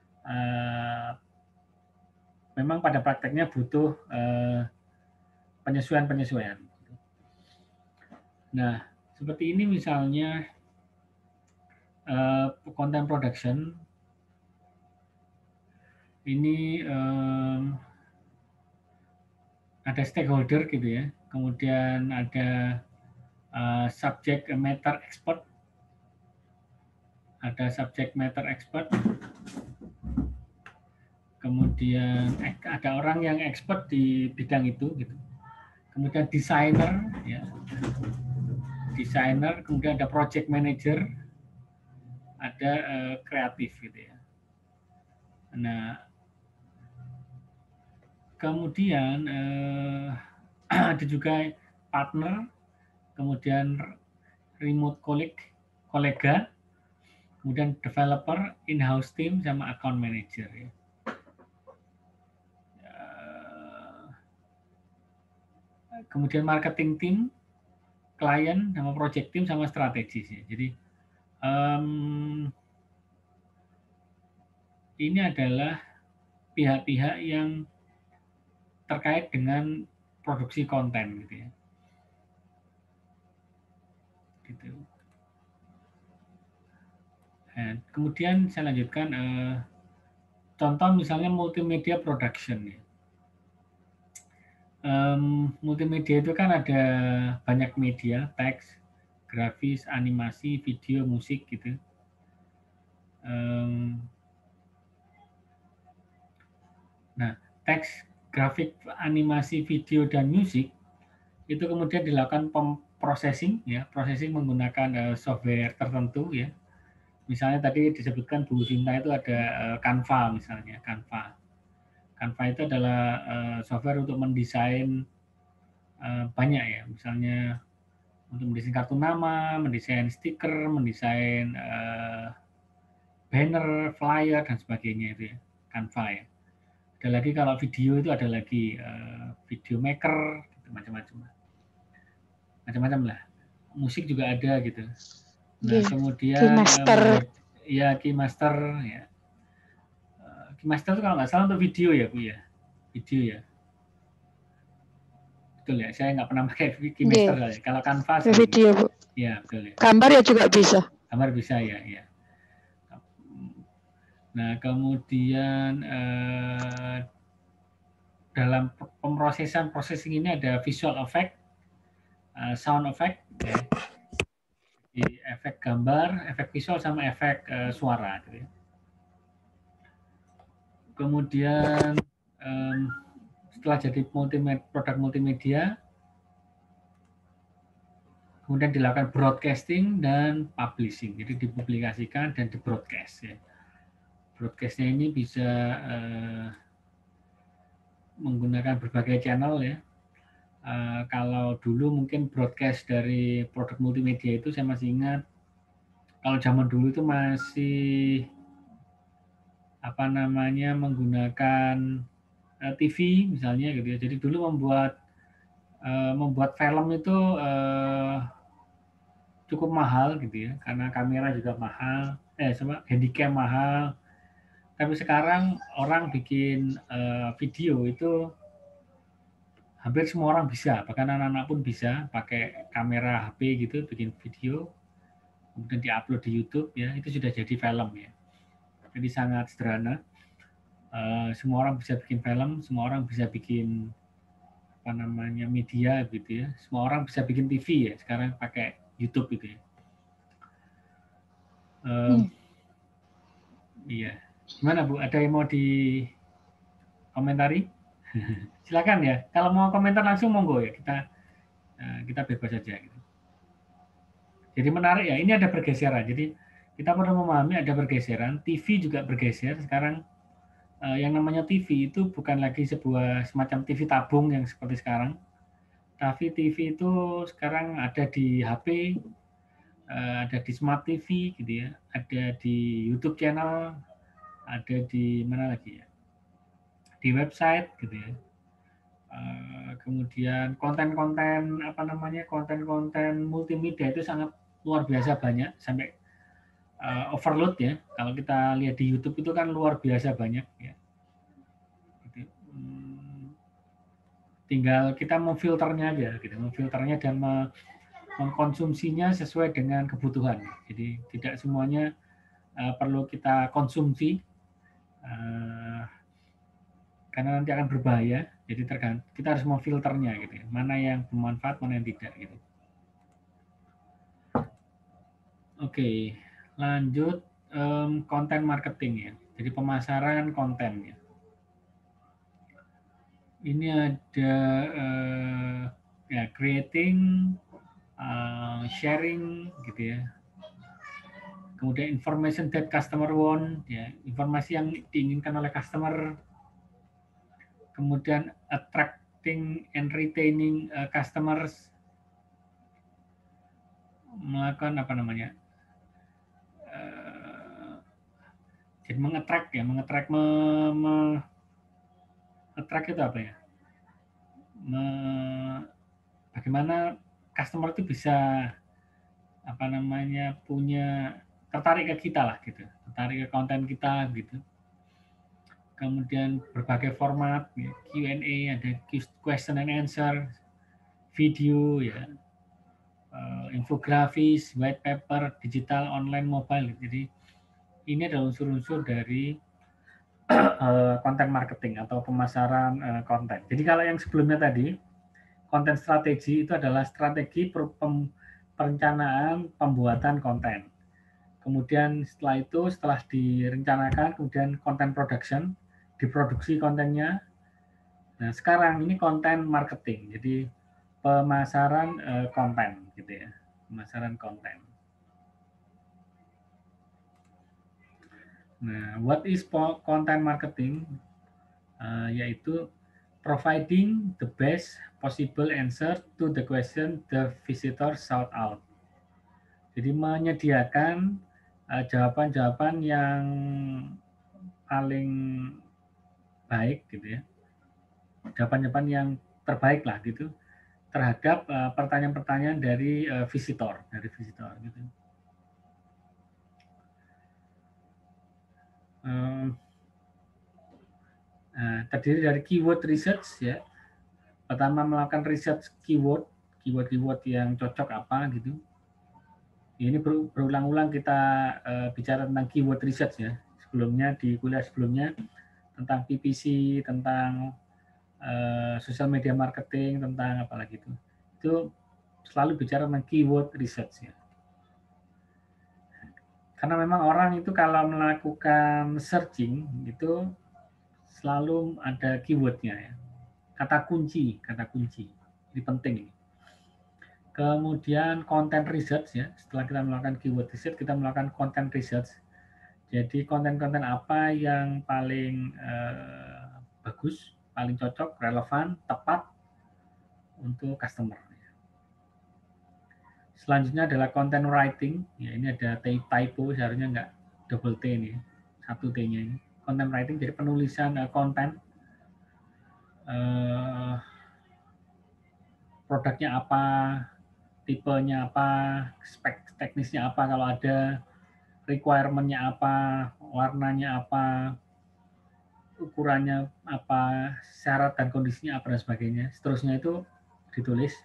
memang pada prakteknya butuh penyesuaian-penyesuaian. Nah, seperti ini misalnya content production ini ada stakeholder gitu ya, kemudian ada subject matter expert, kemudian ada orang yang expert di bidang itu gitu, kemudian desainer ya, kemudian ada project manager, ada kreatif gitu ya. Nah, kemudian ada juga partner, kemudian remote kolega, kemudian developer, in-house team, sama account manager ya. Kemudian marketing team, klien, sama project team, sama strategis ya. Jadi ini adalah pihak-pihak yang terkait dengan produksi konten gitu ya. Gitu. Nah, kemudian saya lanjutkan contoh misalnya multimedia production ya. Multimedia itu kan ada banyak media, teks, grafis, animasi, video, musik gitu. Nah, teks, grafik, animasi, video, dan musik itu kemudian dilakukan processing ya, processing menggunakan software tertentu ya. Misalnya tadi disebutkan Bu Sinta itu ada Canva misalnya, Canva. Canva itu adalah software untuk mendesain banyak ya, misalnya untuk mendesain kartu nama, mendesain stiker, mendesain banner, flyer dan sebagainya itu ya, Canva ya. Ada lagi kalau video itu ada lagi video maker, gitu, macam-macam lah. Musik juga ada gitu. Nah kemudian ya Keymaster ya. Keymaster itu kalau nggak salah untuk video ya Bu ya, video ya. Betul ya, saya nggak pernah pakai Keymaster ya. Kalau Canva video Bu. Ya betul ya. Gambar ya juga bisa. Gambar bisa ya, ya. Nah kemudian dalam pemrosesan processing ini ada visual effect, sound effect, ya. Jadi efek gambar, efek visual sama efek suara. Gitu ya. Kemudian setelah jadi produk multimedia, kemudian dilakukan broadcasting dan publishing. Jadi dipublikasikan dan di-broadcast. Ya. Broadcastnya ini bisa menggunakan berbagai channel ya. Kalau dulu mungkin broadcast dari produk multimedia itu saya masih ingat, kalau zaman dulu itu masih apa namanya menggunakan TV misalnya gitu ya. Jadi dulu membuat film itu cukup mahal gitu ya, karena kamera juga mahal, handycam mahal. Tapi sekarang orang bikin video itu hampir semua orang bisa, bahkan anak-anak pun bisa pakai kamera HP gitu bikin video, kemudian diupload di YouTube ya, itu sudah jadi film ya. Jadi sangat sederhana. Semua orang bisa bikin film, semua orang bisa bikin apa namanya media gitu ya. Semua orang bisa bikin TV ya sekarang pakai YouTube gitu ya. Iya. Gimana Bu? Ada yang mau dikomentari? Silakan ya. Kalau mau komentar langsung monggo ya. Kita bebas saja. Gitu. Jadi menarik ya. Ini ada pergeseran. Jadi kita perlu memahami ada pergeseran. TV juga bergeser. Sekarang yang namanya TV itu bukan lagi sebuah semacam TV tabung yang seperti sekarang. Tapi TV itu sekarang ada di HP, ada di Smart TV gitu ya, ada di YouTube channel, ada di mana lagi ya, di website gitu ya. Kemudian konten-konten apa namanya, konten-konten multimedia itu sangat luar biasa banyak sampai overload ya. Kalau kita lihat di YouTube itu kan luar biasa banyak ya. Gitu. Tinggal kita memfilternya aja gitu, memfilternya dan mengkonsumsinya sesuai dengan kebutuhan. Jadi tidak semuanya perlu kita konsumsi karena nanti akan berbahaya. Jadi kita harus memfilternya gitu ya. Mana yang bermanfaat, mana yang tidak gitu. Oke, lanjut konten marketing ya. Jadi pemasaran konten ya. Ini ada ya creating, sharing gitu ya. Kemudian information that customer want, ya, informasi yang diinginkan oleh customer. Kemudian attracting and retaining customers, melakukan apa namanya, jadi mengattract ya, attract itu apa ya? Bagaimana customer itu bisa apa namanya punya tertarik ke kita lah gitu, tertarik ke konten kita gitu. kemudian berbagai format, ya, Q&A, ada question and answer, video, ya, infografis, white paper, digital, online, mobile. Jadi ini adalah unsur-unsur dari konten marketing atau pemasaran konten. Jadi kalau yang sebelumnya tadi, konten strategi itu adalah strategi perencanaan pembuatan konten. Kemudian setelah itu, setelah direncanakan, kemudian konten production, diproduksi kontennya. Nah, sekarang ini konten marketing, jadi pemasaran konten, gitu ya, pemasaran konten. Nah, what is content marketing? Yaitu providing the best possible answer to the question the visitor sought out. Jadi menyediakan jawaban-jawaban yang paling baik gitu ya, jawaban-jawaban yang terbaik lah gitu terhadap pertanyaan-pertanyaan dari visitor gitu. Terdiri dari keyword research ya. Pertama melakukan research keyword yang cocok apa gitu. Ini berulang-ulang kita bicara tentang keyword research ya. Sebelumnya di kuliah sebelumnya tentang PPC, tentang social media marketing, tentang apa lagi itu. Itu selalu bicara tentang keyword research ya. Karena memang orang itu kalau melakukan searching itu selalu ada keywordnya ya. Kata kunci. Ini penting ini. Kemudian content research ya. Setelah kita melakukan keyword research, kita melakukan content research. Jadi konten-konten apa yang paling bagus, paling cocok, relevan, tepat untuk customer. Selanjutnya adalah content writing. Ya, ini ada typo, seharusnya nggak double T ini, satu T-nya ini. Content writing, jadi penulisan konten. Produknya apa, tipenya apa, spek teknisnya apa kalau ada, requirement-nya apa, warnanya apa, ukurannya apa, syarat dan kondisinya apa dan sebagainya. Seterusnya itu ditulis.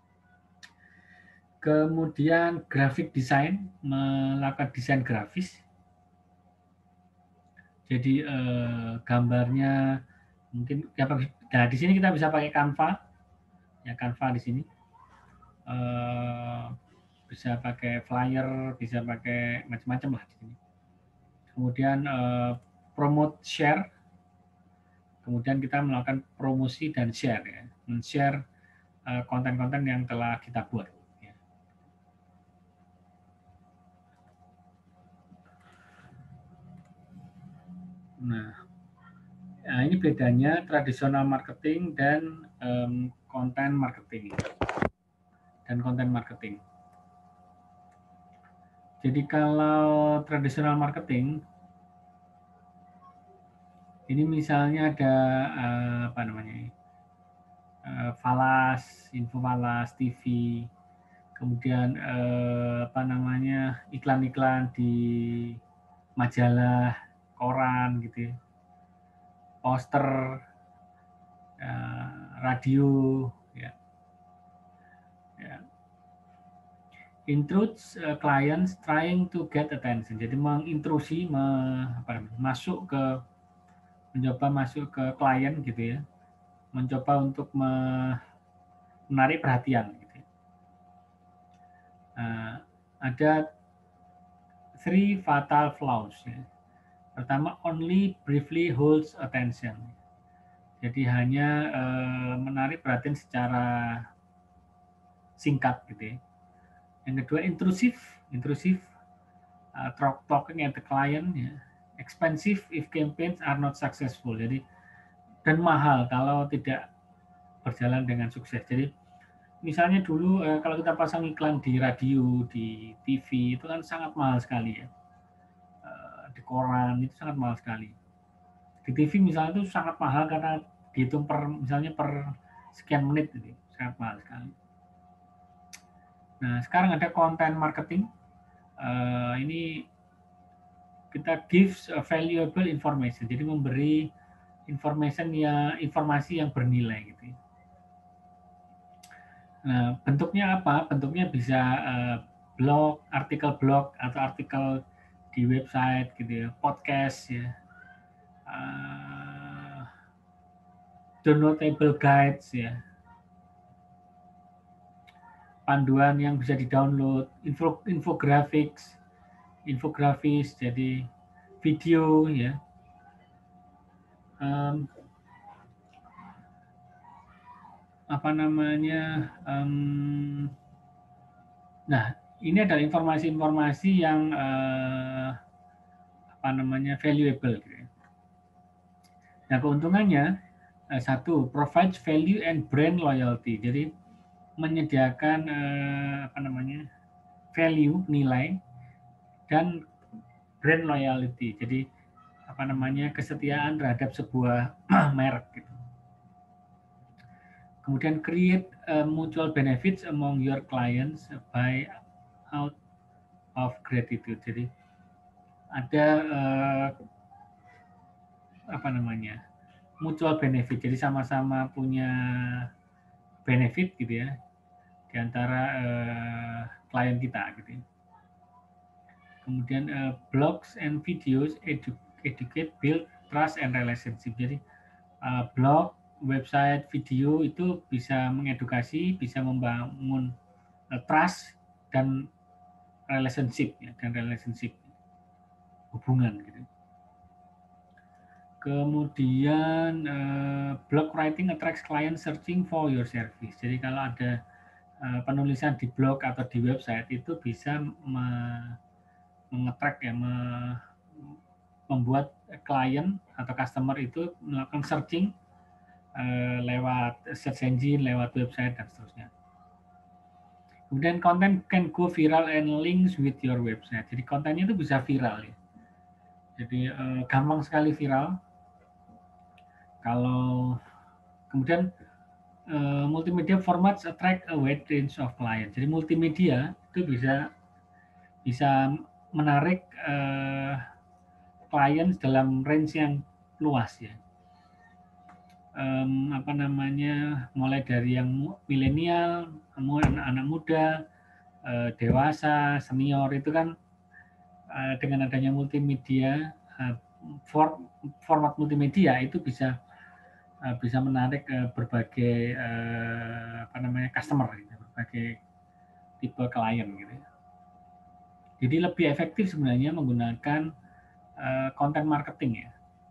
Kemudian graphic design, melakukan desain grafis. Jadi gambarnya mungkin nah di sini kita bisa pakai Canva. Ya Canva di sini. Bisa pakai flyer, bisa pakai macam-macam lah di sini. Kemudian promote share. Kemudian kita melakukan promosi dan share ya. Men-share konten-konten yang telah kita buat. Nah, ini bedanya tradisional marketing dan konten marketing. Jadi kalau tradisional marketing, ini misalnya ada apa namanya, Falas, Info Falas, TV, kemudian apa namanya, iklan-iklan di majalah, koran gitu ya, poster, radio, ya. Intrudes clients trying to get attention. Jadi mengintrusi, masuk ke, mencoba masuk ke klien gitu ya, mencoba untuk menarik perhatian. Gitu. Ada 3 fatal flaws. Ya. Pertama, only briefly holds attention. Jadi hanya menarik perhatian secara singkat gitu ya. Yang kedua, intrusive, talking at the client, ya. Expensive if campaigns are not successful. Jadi dan mahal kalau tidak berjalan dengan sukses. Jadi misalnya dulu kalau kita pasang iklan di radio, di TV itu kan sangat mahal sekali ya. Di koran itu sangat mahal sekali. Di TV misalnya itu sangat mahal karena dihitung misalnya per sekian menit, itu sangat mahal sekali. Nah, sekarang ada content marketing. Ini kita gives valuable information. Jadi memberi informasi yang bernilai gitu ya. Nah, bentuknya apa? Bentuknya bisa blog, artikel blog atau artikel di website gitu ya, podcast ya, downloadable guides ya, panduan yang bisa di-download, infografis, jadi video ya. Apa namanya? Nah, ini adalah informasi-informasi yang apa namanya valuable. Gitu ya. Nah, keuntungannya satu, provides value and brand loyalty. Jadi menyediakan apa namanya value, nilai, dan brand loyalty. Jadi apa namanya kesetiaan terhadap sebuah merek. Gitu. Kemudian create mutual benefits among your clients by out of gratitude. Jadi ada apa namanya mutual benefit. Jadi sama-sama punya benefit gitu ya di antara klien kita gitu ya. Kemudian blogs and videos educate, build trust and relationship. Jadi blog, website, video itu bisa mengedukasi, bisa membangun trust dan relationship ya, dan relationship hubungan gitu. Kemudian blog writing attracts clients searching for your service. Jadi kalau ada penulisan di blog atau di website itu bisa mengetrack ya, membuat klien atau customer itu melakukan searching lewat search engine, lewat website dan seterusnya. Kemudian konten can go viral and links with your website. Jadi kontennya itu bisa viral ya. Jadi gampang sekali viral. Kalau kemudian multimedia formats attract a wide range of clients. Jadi multimedia itu bisa menarik klien dalam range yang luas ya. Apa namanya mulai dari yang milenial, anak-anak muda, dewasa, senior itu kan dengan adanya multimedia, format multimedia itu bisa menarik berbagai apa namanya customer, gitu, berbagai tipe klien gitu. Jadi lebih efektif sebenarnya menggunakan content marketing ya.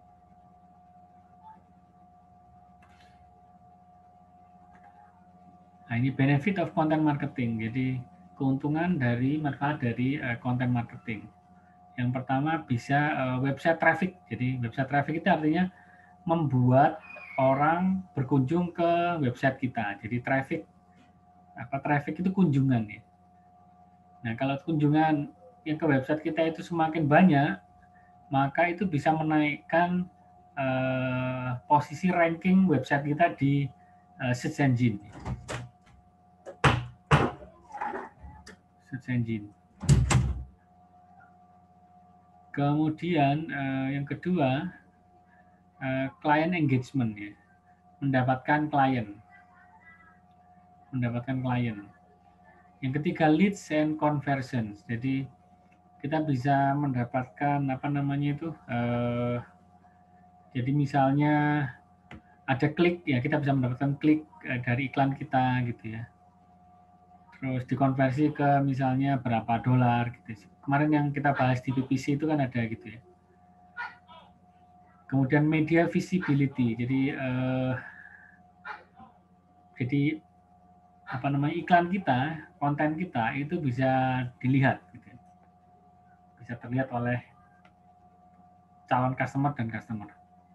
Nah ini benefit of content marketing. Jadi keuntungan dari manfaat dari content marketing. Yang pertama bisa website traffic. Jadi website traffic itu artinya membuat orang berkunjung ke website kita. Jadi traffic itu kunjungan ya. Nah, kalau kunjungan yang ke website kita itu semakin banyak, maka itu bisa menaikkan posisi ranking website kita di search engine. Kemudian yang kedua, client engagement ya, mendapatkan klien. Yang ketiga, leads and conversions. Jadi kita bisa mendapatkan apa namanya itu, jadi misalnya ada klik ya, kita bisa mendapatkan klik dari iklan kita gitu ya. Terus dikonversi ke misalnya berapa dolar gitu. Kemarin yang kita bahas di PPC itu kan ada gitu ya. Kemudian media visibility. Jadi apa namanya iklan kita, konten kita itu bisa dilihat gitu. Bisa terlihat oleh calon customer dan customer.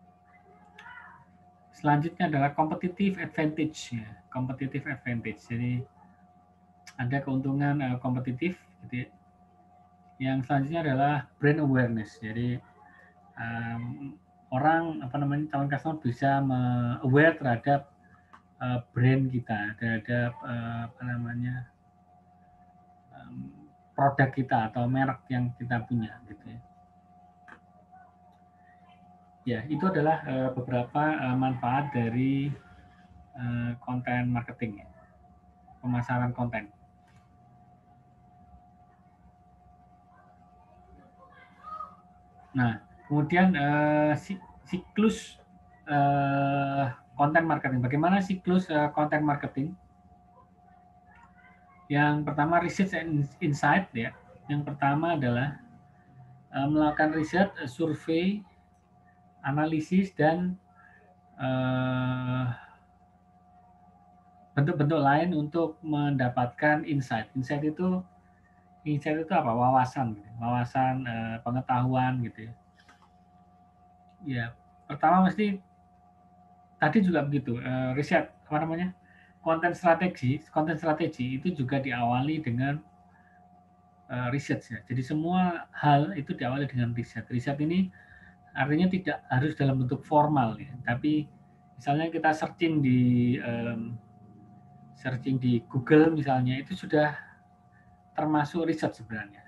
Selanjutnya adalah competitive advantage ya. Competitive advantage. Jadi ada keuntungan kompetitif gitu ya. Yang selanjutnya adalah brand awareness. Jadi orang apa namanya calon customer bisa aware terhadap brand kita, terhadap apa namanya produk kita atau merek yang kita punya gitu ya. Ya, itu adalah beberapa manfaat dari konten marketing, ya. Pemasaran konten. Nah, kemudian siklus konten marketing. Bagaimana siklus konten marketing? Yang pertama research and insight, ya. Yang pertama adalah melakukan riset, survei, analisis, dan bentuk-bentuk lain untuk mendapatkan insight. Insight itu apa? Wawasan, gitu. Wawasan, pengetahuan, gitu ya. Ya, pertama mesti tadi juga begitu, riset apa namanya? Konten strategi itu juga diawali dengan riset, ya. Jadi semua hal itu diawali dengan riset. Riset ini artinya tidak harus dalam bentuk formal, ya, tapi misalnya kita searching di Google misalnya, itu sudah termasuk riset sebenarnya.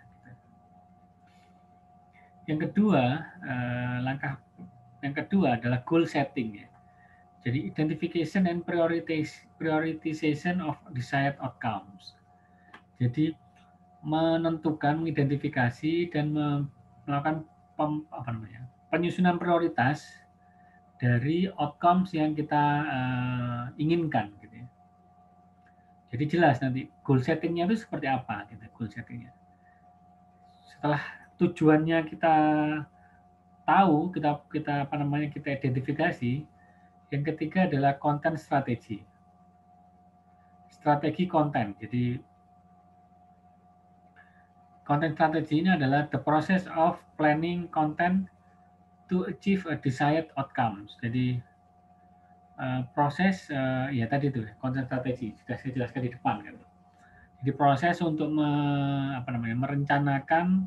Yang kedua, langkah yang kedua adalah goal setting, ya. Jadi identification and prioritization of desired outcomes. Jadi mengidentifikasi dan melakukan penyusunan prioritas dari outcomes yang kita inginkan, gitu ya. Jadi jelas nanti goal settingnya itu seperti apa, gitu, goal settingnya. Setelah tujuannya kita tahu, kita identifikasi, yang ketiga adalah konten strategi. Strategi konten. Jadi konten strategi ini adalah the process of planning content to achieve a desired outcomes. Jadi proses ya tadi itu konten strategi sudah saya jelaskan di depan kan. Jadi proses untuk merencanakan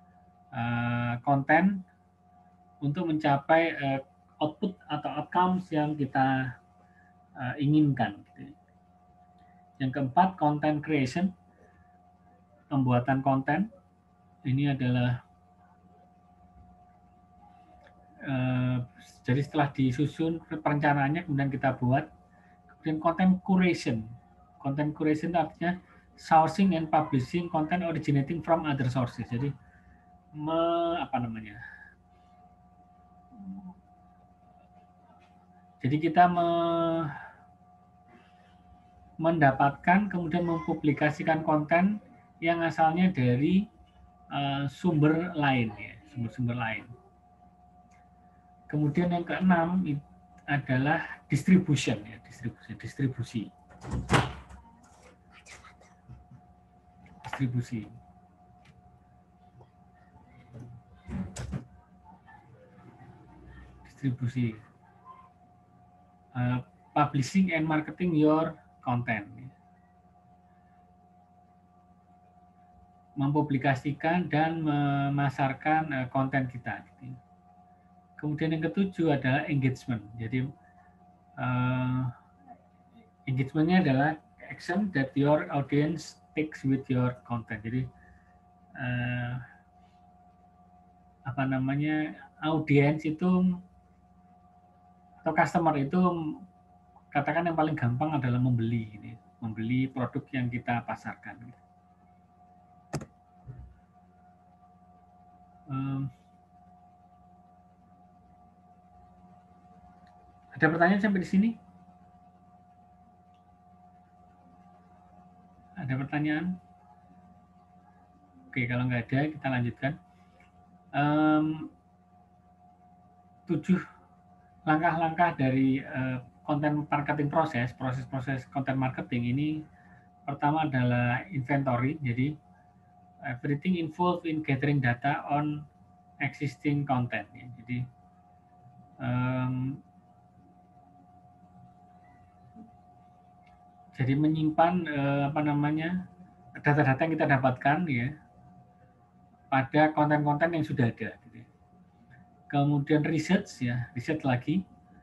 konten untuk mencapai output atau outcomes yang kita inginkan. Gitu. Yang keempat, content creation, pembuatan konten. Ini adalah jadi setelah disusun perencanaannya kemudian kita buat. Kemudian content curation. Content curation itu artinya sourcing and publishing content originating from other sources. Jadi jadi kita mendapatkan kemudian mempublikasikan konten yang asalnya dari sumber lain, ya, sumber-sumber lain. Kemudian yang keenam adalah distribution, ya, distribusi. Publishing and marketing your content. Mempublikasikan dan memasarkan konten kita. Kemudian yang ketujuh adalah engagement. Jadi engagementnya adalah action that your audience takes with your content. Jadi audiens itu atau customer itu katakan yang paling gampang adalah membeli produk yang kita pasarkan. Ada pertanyaan sampai di sini? Ada pertanyaan? Oke, kalau nggak ada, kita lanjutkan. 7 langkah-langkah dari konten marketing proses konten marketing ini. Pertama adalah inventory. Jadi everything involved in gathering data on existing content. Ya. Jadi menyimpan data-data yang kita dapatkan, ya, pada konten-konten yang sudah ada. Gitu. Kemudian riset lagi.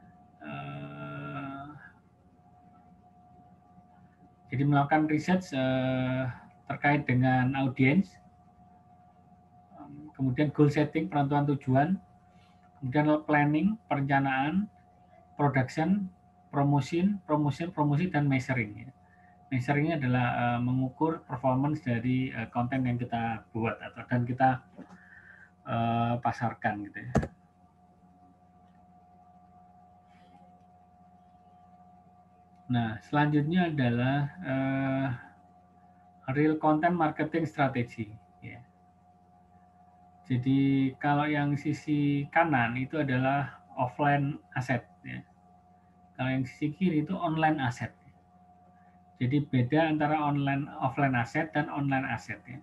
Jadi melakukan riset terkait dengan audiens. Kemudian goal setting, penentuan tujuan. Kemudian planning, perencanaan, production, promosi, dan measuring. Measuring adalah mengukur performance dari konten yang kita buat dan kita pasarkan gitu ya. Nah, selanjutnya adalah real content marketing strategy. Ya. Jadi kalau yang sisi kanan itu adalah offline asset. Ya. Kalau yang sisi kiri itu online asset. Jadi beda antara offline asset dan online asset. Ya.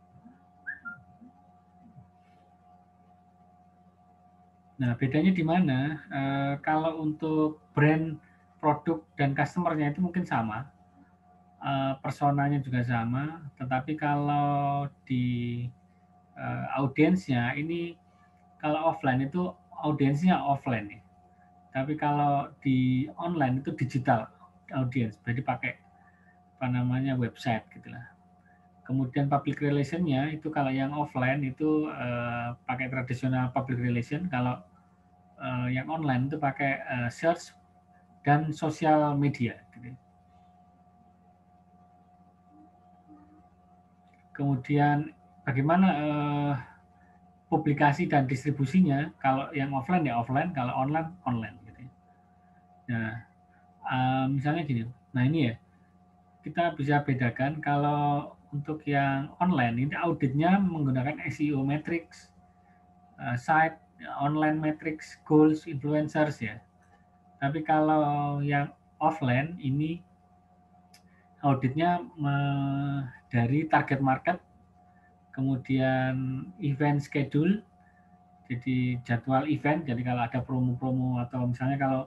Nah, bedanya di mana? Kalau untuk brand, produk, dan customer-nya itu mungkin sama. Personanya juga sama, tetapi kalau di audiensnya ini, kalau offline itu audiensnya offline ya. Tapi kalau di online itu digital audience, jadi pakai apa namanya website gitulah. Kemudian public relation-nya itu kalau yang offline itu pakai tradisional public relation, kalau yang online itu pakai search dan sosial media. Gitu. Kemudian bagaimana publikasi dan distribusinya? Kalau yang offline ya offline, kalau online online. Gitu. Nah, misalnya gini. Nah ini ya, kita bisa bedakan kalau untuk yang online ini auditnya menggunakan SEO metrics, site, online metrics, goals, influencers ya. Tapi kalau yang offline ini auditnya dari target market, kemudian event schedule, jadi jadwal event. Jadi kalau ada promo-promo atau misalnya kalau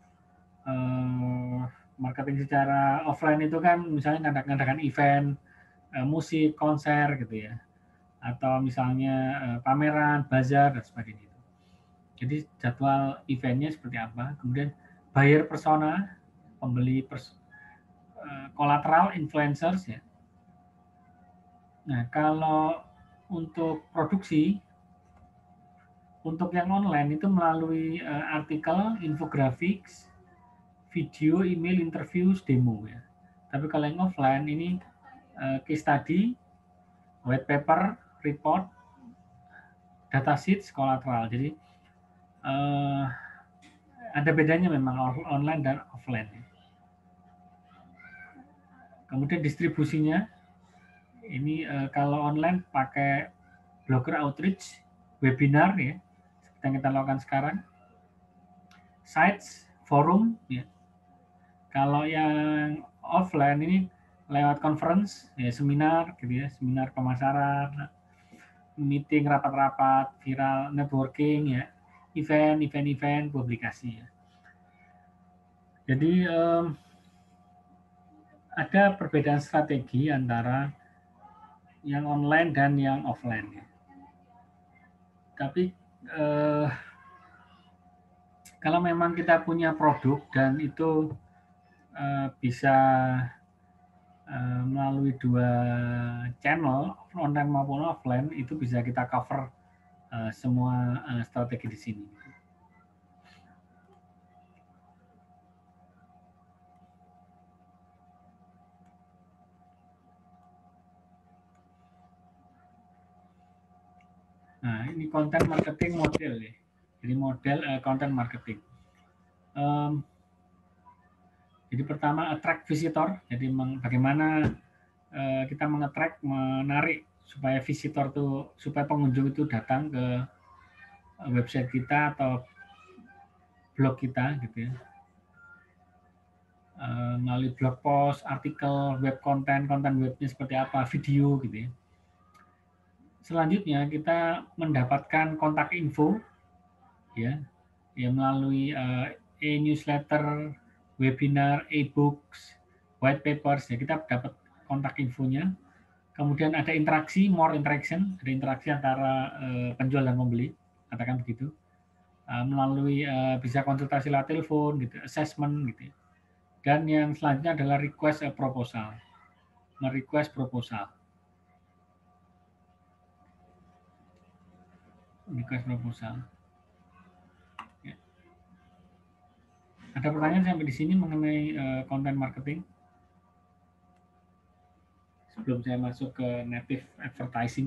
marketing secara offline itu kan misalnya ngadakan event musik, konser gitu ya, atau misalnya pameran, bazar dan sebagainya. Jadi jadwal eventnya seperti apa, kemudian buyer persona, pembeli collateral, influencers ya. Nah kalau untuk produksi, untuk yang online itu melalui artikel, infographics, video, email, interviews, demo ya. Tapi kalau yang offline ini case study, white paper, report, datasheet, collateral. Jadi ada bedanya memang online dan offline. Kemudian distribusinya, ini kalau online pakai blogger outreach, webinar ya, seperti yang kita lakukan sekarang, sites, forum ya. Kalau yang offline ini lewat conference, ya seminar gitu ya, seminar pemasaran, meeting, rapat-rapat, viral, networking ya, event, publikasi ya. Jadi ada perbedaan strategi antara yang online dan yang offline ya. Tapi kalau memang kita punya produk dan itu bisa melalui dua channel, online maupun offline, itu bisa kita cover semua strategi di sini. Nah, ini content marketing model ya. Jadi model content marketing. Jadi pertama attract visitor. Jadi bagaimana kita menarik supaya visitor tuh, supaya pengunjung itu datang ke website kita atau blog kita gitu ya. Melalui blog post, artikel, web konten webnya seperti apa, video gitu ya. Selanjutnya kita mendapatkan kontak info ya melalui e-newsletter, webinar, e-books, white papers ya, kita dapat kontak infonya. Kemudian ada interaksi, more interaction, ada interaksi antara penjual dan pembeli, katakan begitu. Melalui bisa konsultasi lewat telepon gitu, assessment gitu ya. Dan yang selanjutnya adalah request proposal. Merequest proposal. Request proposal. Ada pertanyaan sampai di sini mengenai content marketing? Sebelum saya masuk ke native advertising.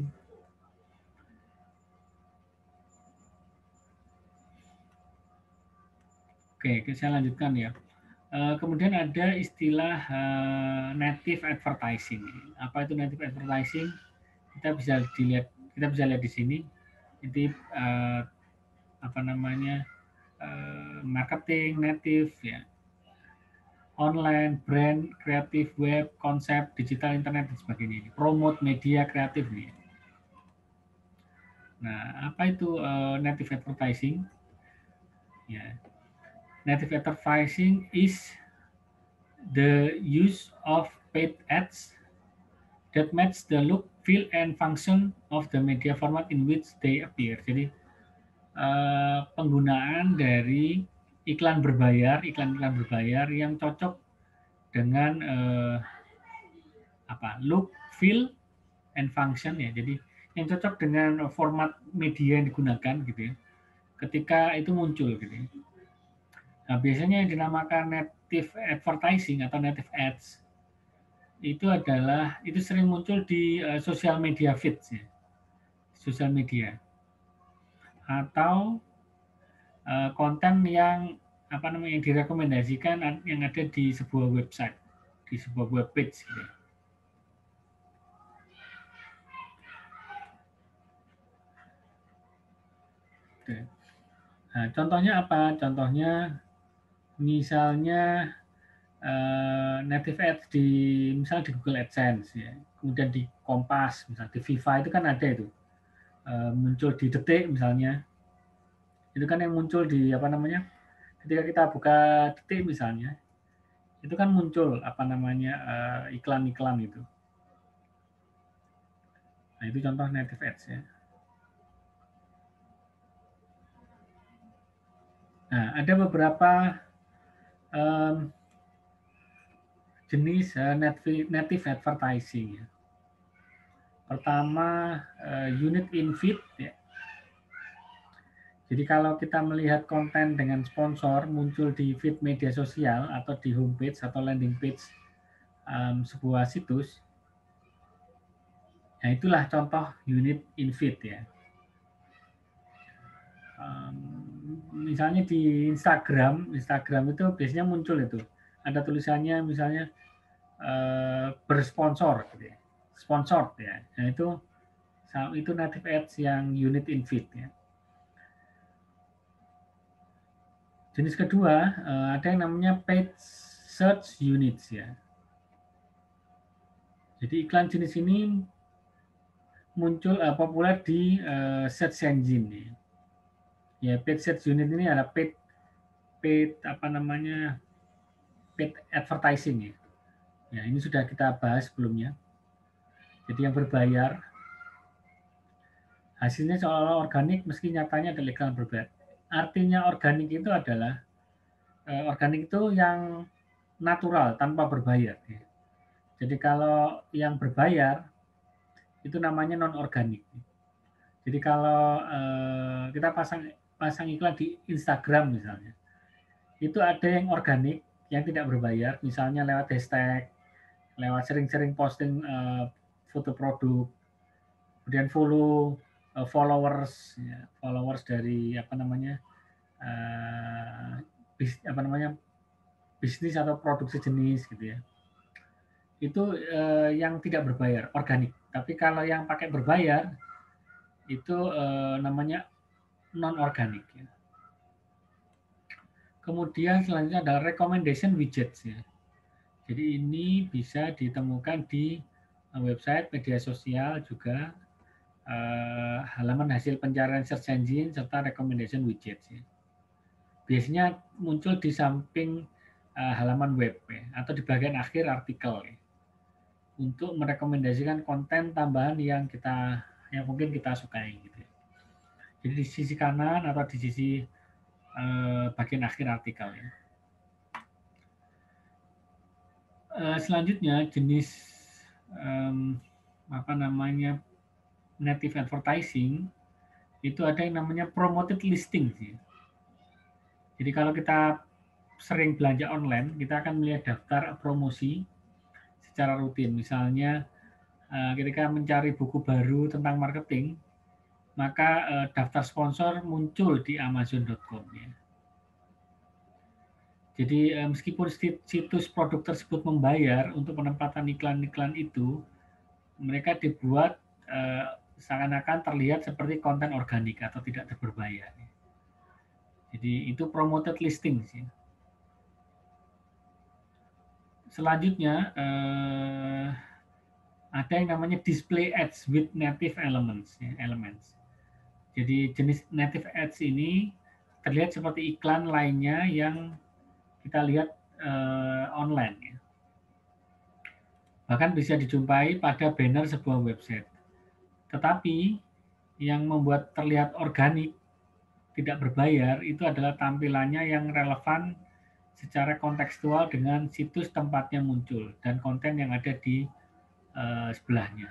Oke, saya lanjutkan ya. Kemudian ada istilah native advertising. Apa itu native advertising? Kita bisa lihat di sini. Itu apa namanya, marketing native ya, online, brand, kreatif, web, konsep, digital, internet dan sebagainya. Promote media kreatif nih. Nah, apa itu native advertising? Ya, native advertising is the use of paid ads that match the look, feel, and function of the media format in which they appear. Jadi penggunaan dari iklan berbayar yang cocok dengan look, feel, and function ya. Jadi yang cocok dengan format media yang digunakan gitu ya. Ketika itu muncul gitu ya. Nah, biasanya yang dinamakan native advertising atau native ads itu sering muncul di sosial media feeds ya. Sosial media. Atau konten yang yang direkomendasikan yang ada di sebuah website, di sebuah web page gitu. Nah, contohnya apa? Contohnya misalnya native ads misalnya di Google AdSense ya. Kemudian di Kompas, misalnya di Viva itu kan ada itu. Muncul di Detik misalnya. Itu kan yang muncul di ketika kita buka Detik misalnya, itu kan muncul iklan-iklan itu. Nah, itu contoh native ads ya. Nah, ada beberapa jenis native advertising ya. Pertama, unit in feed ya. Jadi kalau kita melihat konten dengan sponsor muncul di feed media sosial atau di homepage atau landing page sebuah situs, nah itulah contoh unit in feed ya. Misalnya di Instagram itu biasanya muncul itu ada tulisannya misalnya bersponsor, gitu ya. Sponsored ya. Nah itu native ads yang unit in feed ya. Jenis kedua ada yang namanya paid search units ya. Jadi iklan jenis ini muncul populer di search engine ya. Ya, paid search unit ini ada paid advertising ya. Ya, ini sudah kita bahas sebelumnya. Jadi yang berbayar hasilnya seolah-olah organik meski nyatanya adalah iklan berbayar. Artinya organik itu adalah organik itu yang natural tanpa berbayar. Ya. Jadi kalau yang berbayar itu namanya non organik. Jadi kalau kita pasang iklan di Instagram misalnya, itu ada yang organik yang tidak berbayar, misalnya lewat hashtag, lewat sering-sering posting foto produk, kemudian followers dari bisnis atau produk sejenis gitu ya. Itu yang tidak berbayar, organik. Tapi kalau yang pakai berbayar itu namanya non organik ya. Kemudian selanjutnya adalah recommendation widgets ya. Jadi ini bisa ditemukan di website, media sosial juga, halaman hasil pencarian search engine serta recommendation widgets ya. Biasanya muncul di samping halaman web ya, atau di bagian akhir artikel ya, untuk merekomendasikan konten tambahan yang mungkin kita sukai gitu ya. Jadi di sisi kanan atau di sisi bagian akhir artikel ya. Selanjutnya jenis native advertising itu ada yang namanya promoted listing sih. Jadi kalau kita sering belanja online, kita akan melihat daftar promosi secara rutin. Misalnya ketika mencari buku baru tentang marketing, maka daftar sponsor muncul di Amazon.com ya. Jadi meskipun situs produk tersebut membayar untuk penempatan iklan-iklan itu, mereka dibuat seakan-akan terlihat seperti konten organik atau tidak berbayar. Jadi itu promoted listing sih. Selanjutnya ada yang namanya display ads with native elements. Ya, Jadi jenis native ads ini terlihat seperti iklan lainnya yang kita lihat online. Ya. Bahkan bisa dijumpai pada banner sebuah website. Tetapi yang membuat terlihat organik, tidak berbayar, itu adalah tampilannya yang relevan secara kontekstual dengan situs tempatnya muncul dan konten yang ada di sebelahnya.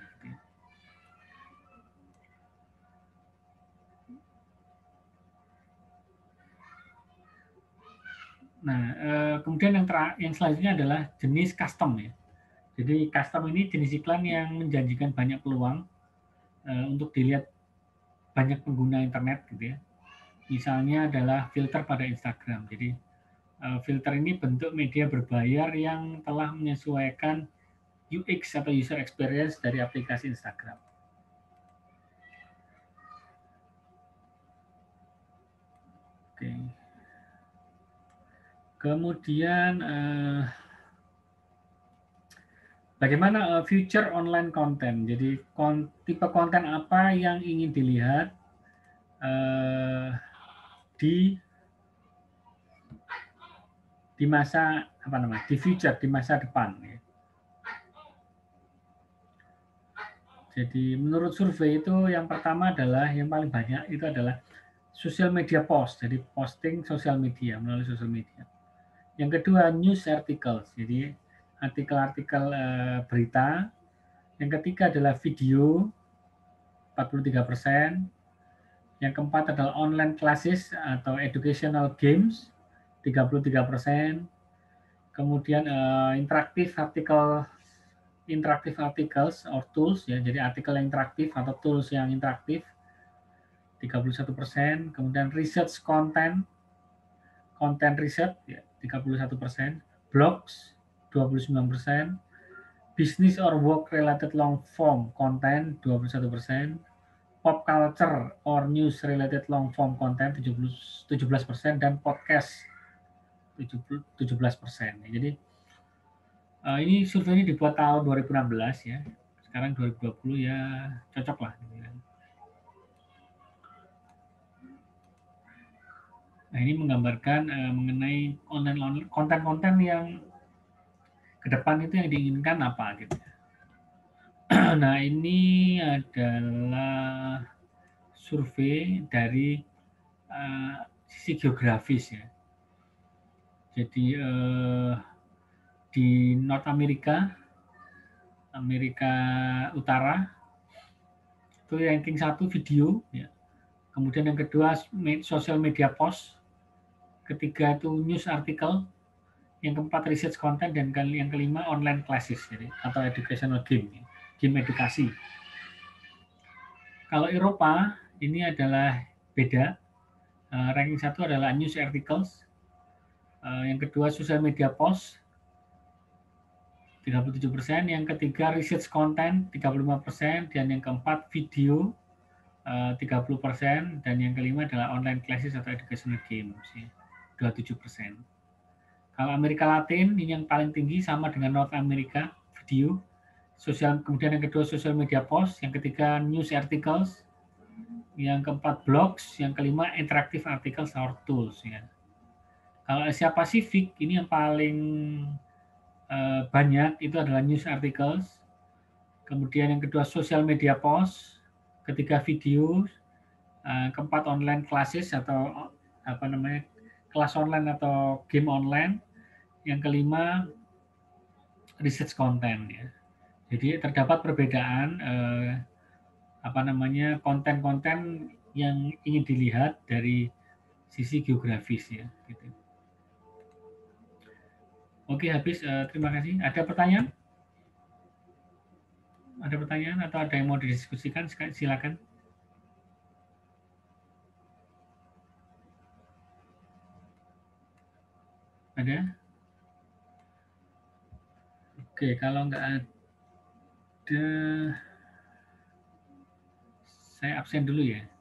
Nah, kemudian yang selanjutnya adalah jenis custom ya. Jadi custom ini jenis iklan yang menjanjikan banyak peluang untuk dilihat banyak pengguna internet gitu ya. Misalnya adalah filter pada Instagram. Jadi filter ini bentuk media berbayar yang telah menyesuaikan UX atau user experience dari aplikasi Instagram. Oke. Kemudian bagaimana future online content? Jadi tipe konten apa yang ingin dilihat di masa di future, di masa depan. Ya. Jadi menurut survei itu yang pertama adalah yang paling banyak itu adalah social media post, jadi posting sosial media melalui sosial media. Yang kedua news articles, jadi artikel-artikel berita. Yang ketiga adalah video 43%. Yang keempat adalah online classes atau educational games 33%. Kemudian interactive articles or tools ya, jadi artikel yang interaktif atau tools yang interaktif 31%, kemudian research content riset ya 31%, blogs 29%, business or work related long form content 21%, pop culture or news related long form content 17%, dan podcast 17%. Jadi ini survei ini dibuat tahun 2016 ya. Sekarang 2020 ya cocok lah. Nah ini menggambarkan mengenai konten-konten yang ke depan itu yang diinginkan apa gitu. Nah ini adalah survei dari sisi geografis ya. Jadi di North America Utara itu ranking 1 video ya. Kemudian yang kedua social media post, ketiga itu news article, yang keempat research content, dan yang kelima online classes jadi, atau educational game edukasi. Kalau Eropa ini adalah beda, ranking 1 adalah news articles, yang kedua social media post 37%, yang ketiga research content 35%, dan yang keempat video 30%, dan yang kelima adalah online classes atau educational games 27%. Kalau Amerika Latin ini yang paling tinggi sama dengan North America, video, kemudian yang kedua social media post, yang ketiga news articles, yang keempat blogs, yang kelima interactive articles or tools ya. Kalau Asia Pasifik ini yang paling banyak itu adalah news articles, kemudian yang kedua social media post, ketiga video, keempat online classes atau kelas online atau game online, yang kelima research content ya. Jadi terdapat perbedaan konten-konten yang ingin dilihat dari sisi geografis ya gitu. Oke, habis. Terima kasih. Ada pertanyaan? Ada pertanyaan atau ada yang mau didiskusikan? Silakan. Ada? Oke, kalau nggak ada, saya absen dulu ya.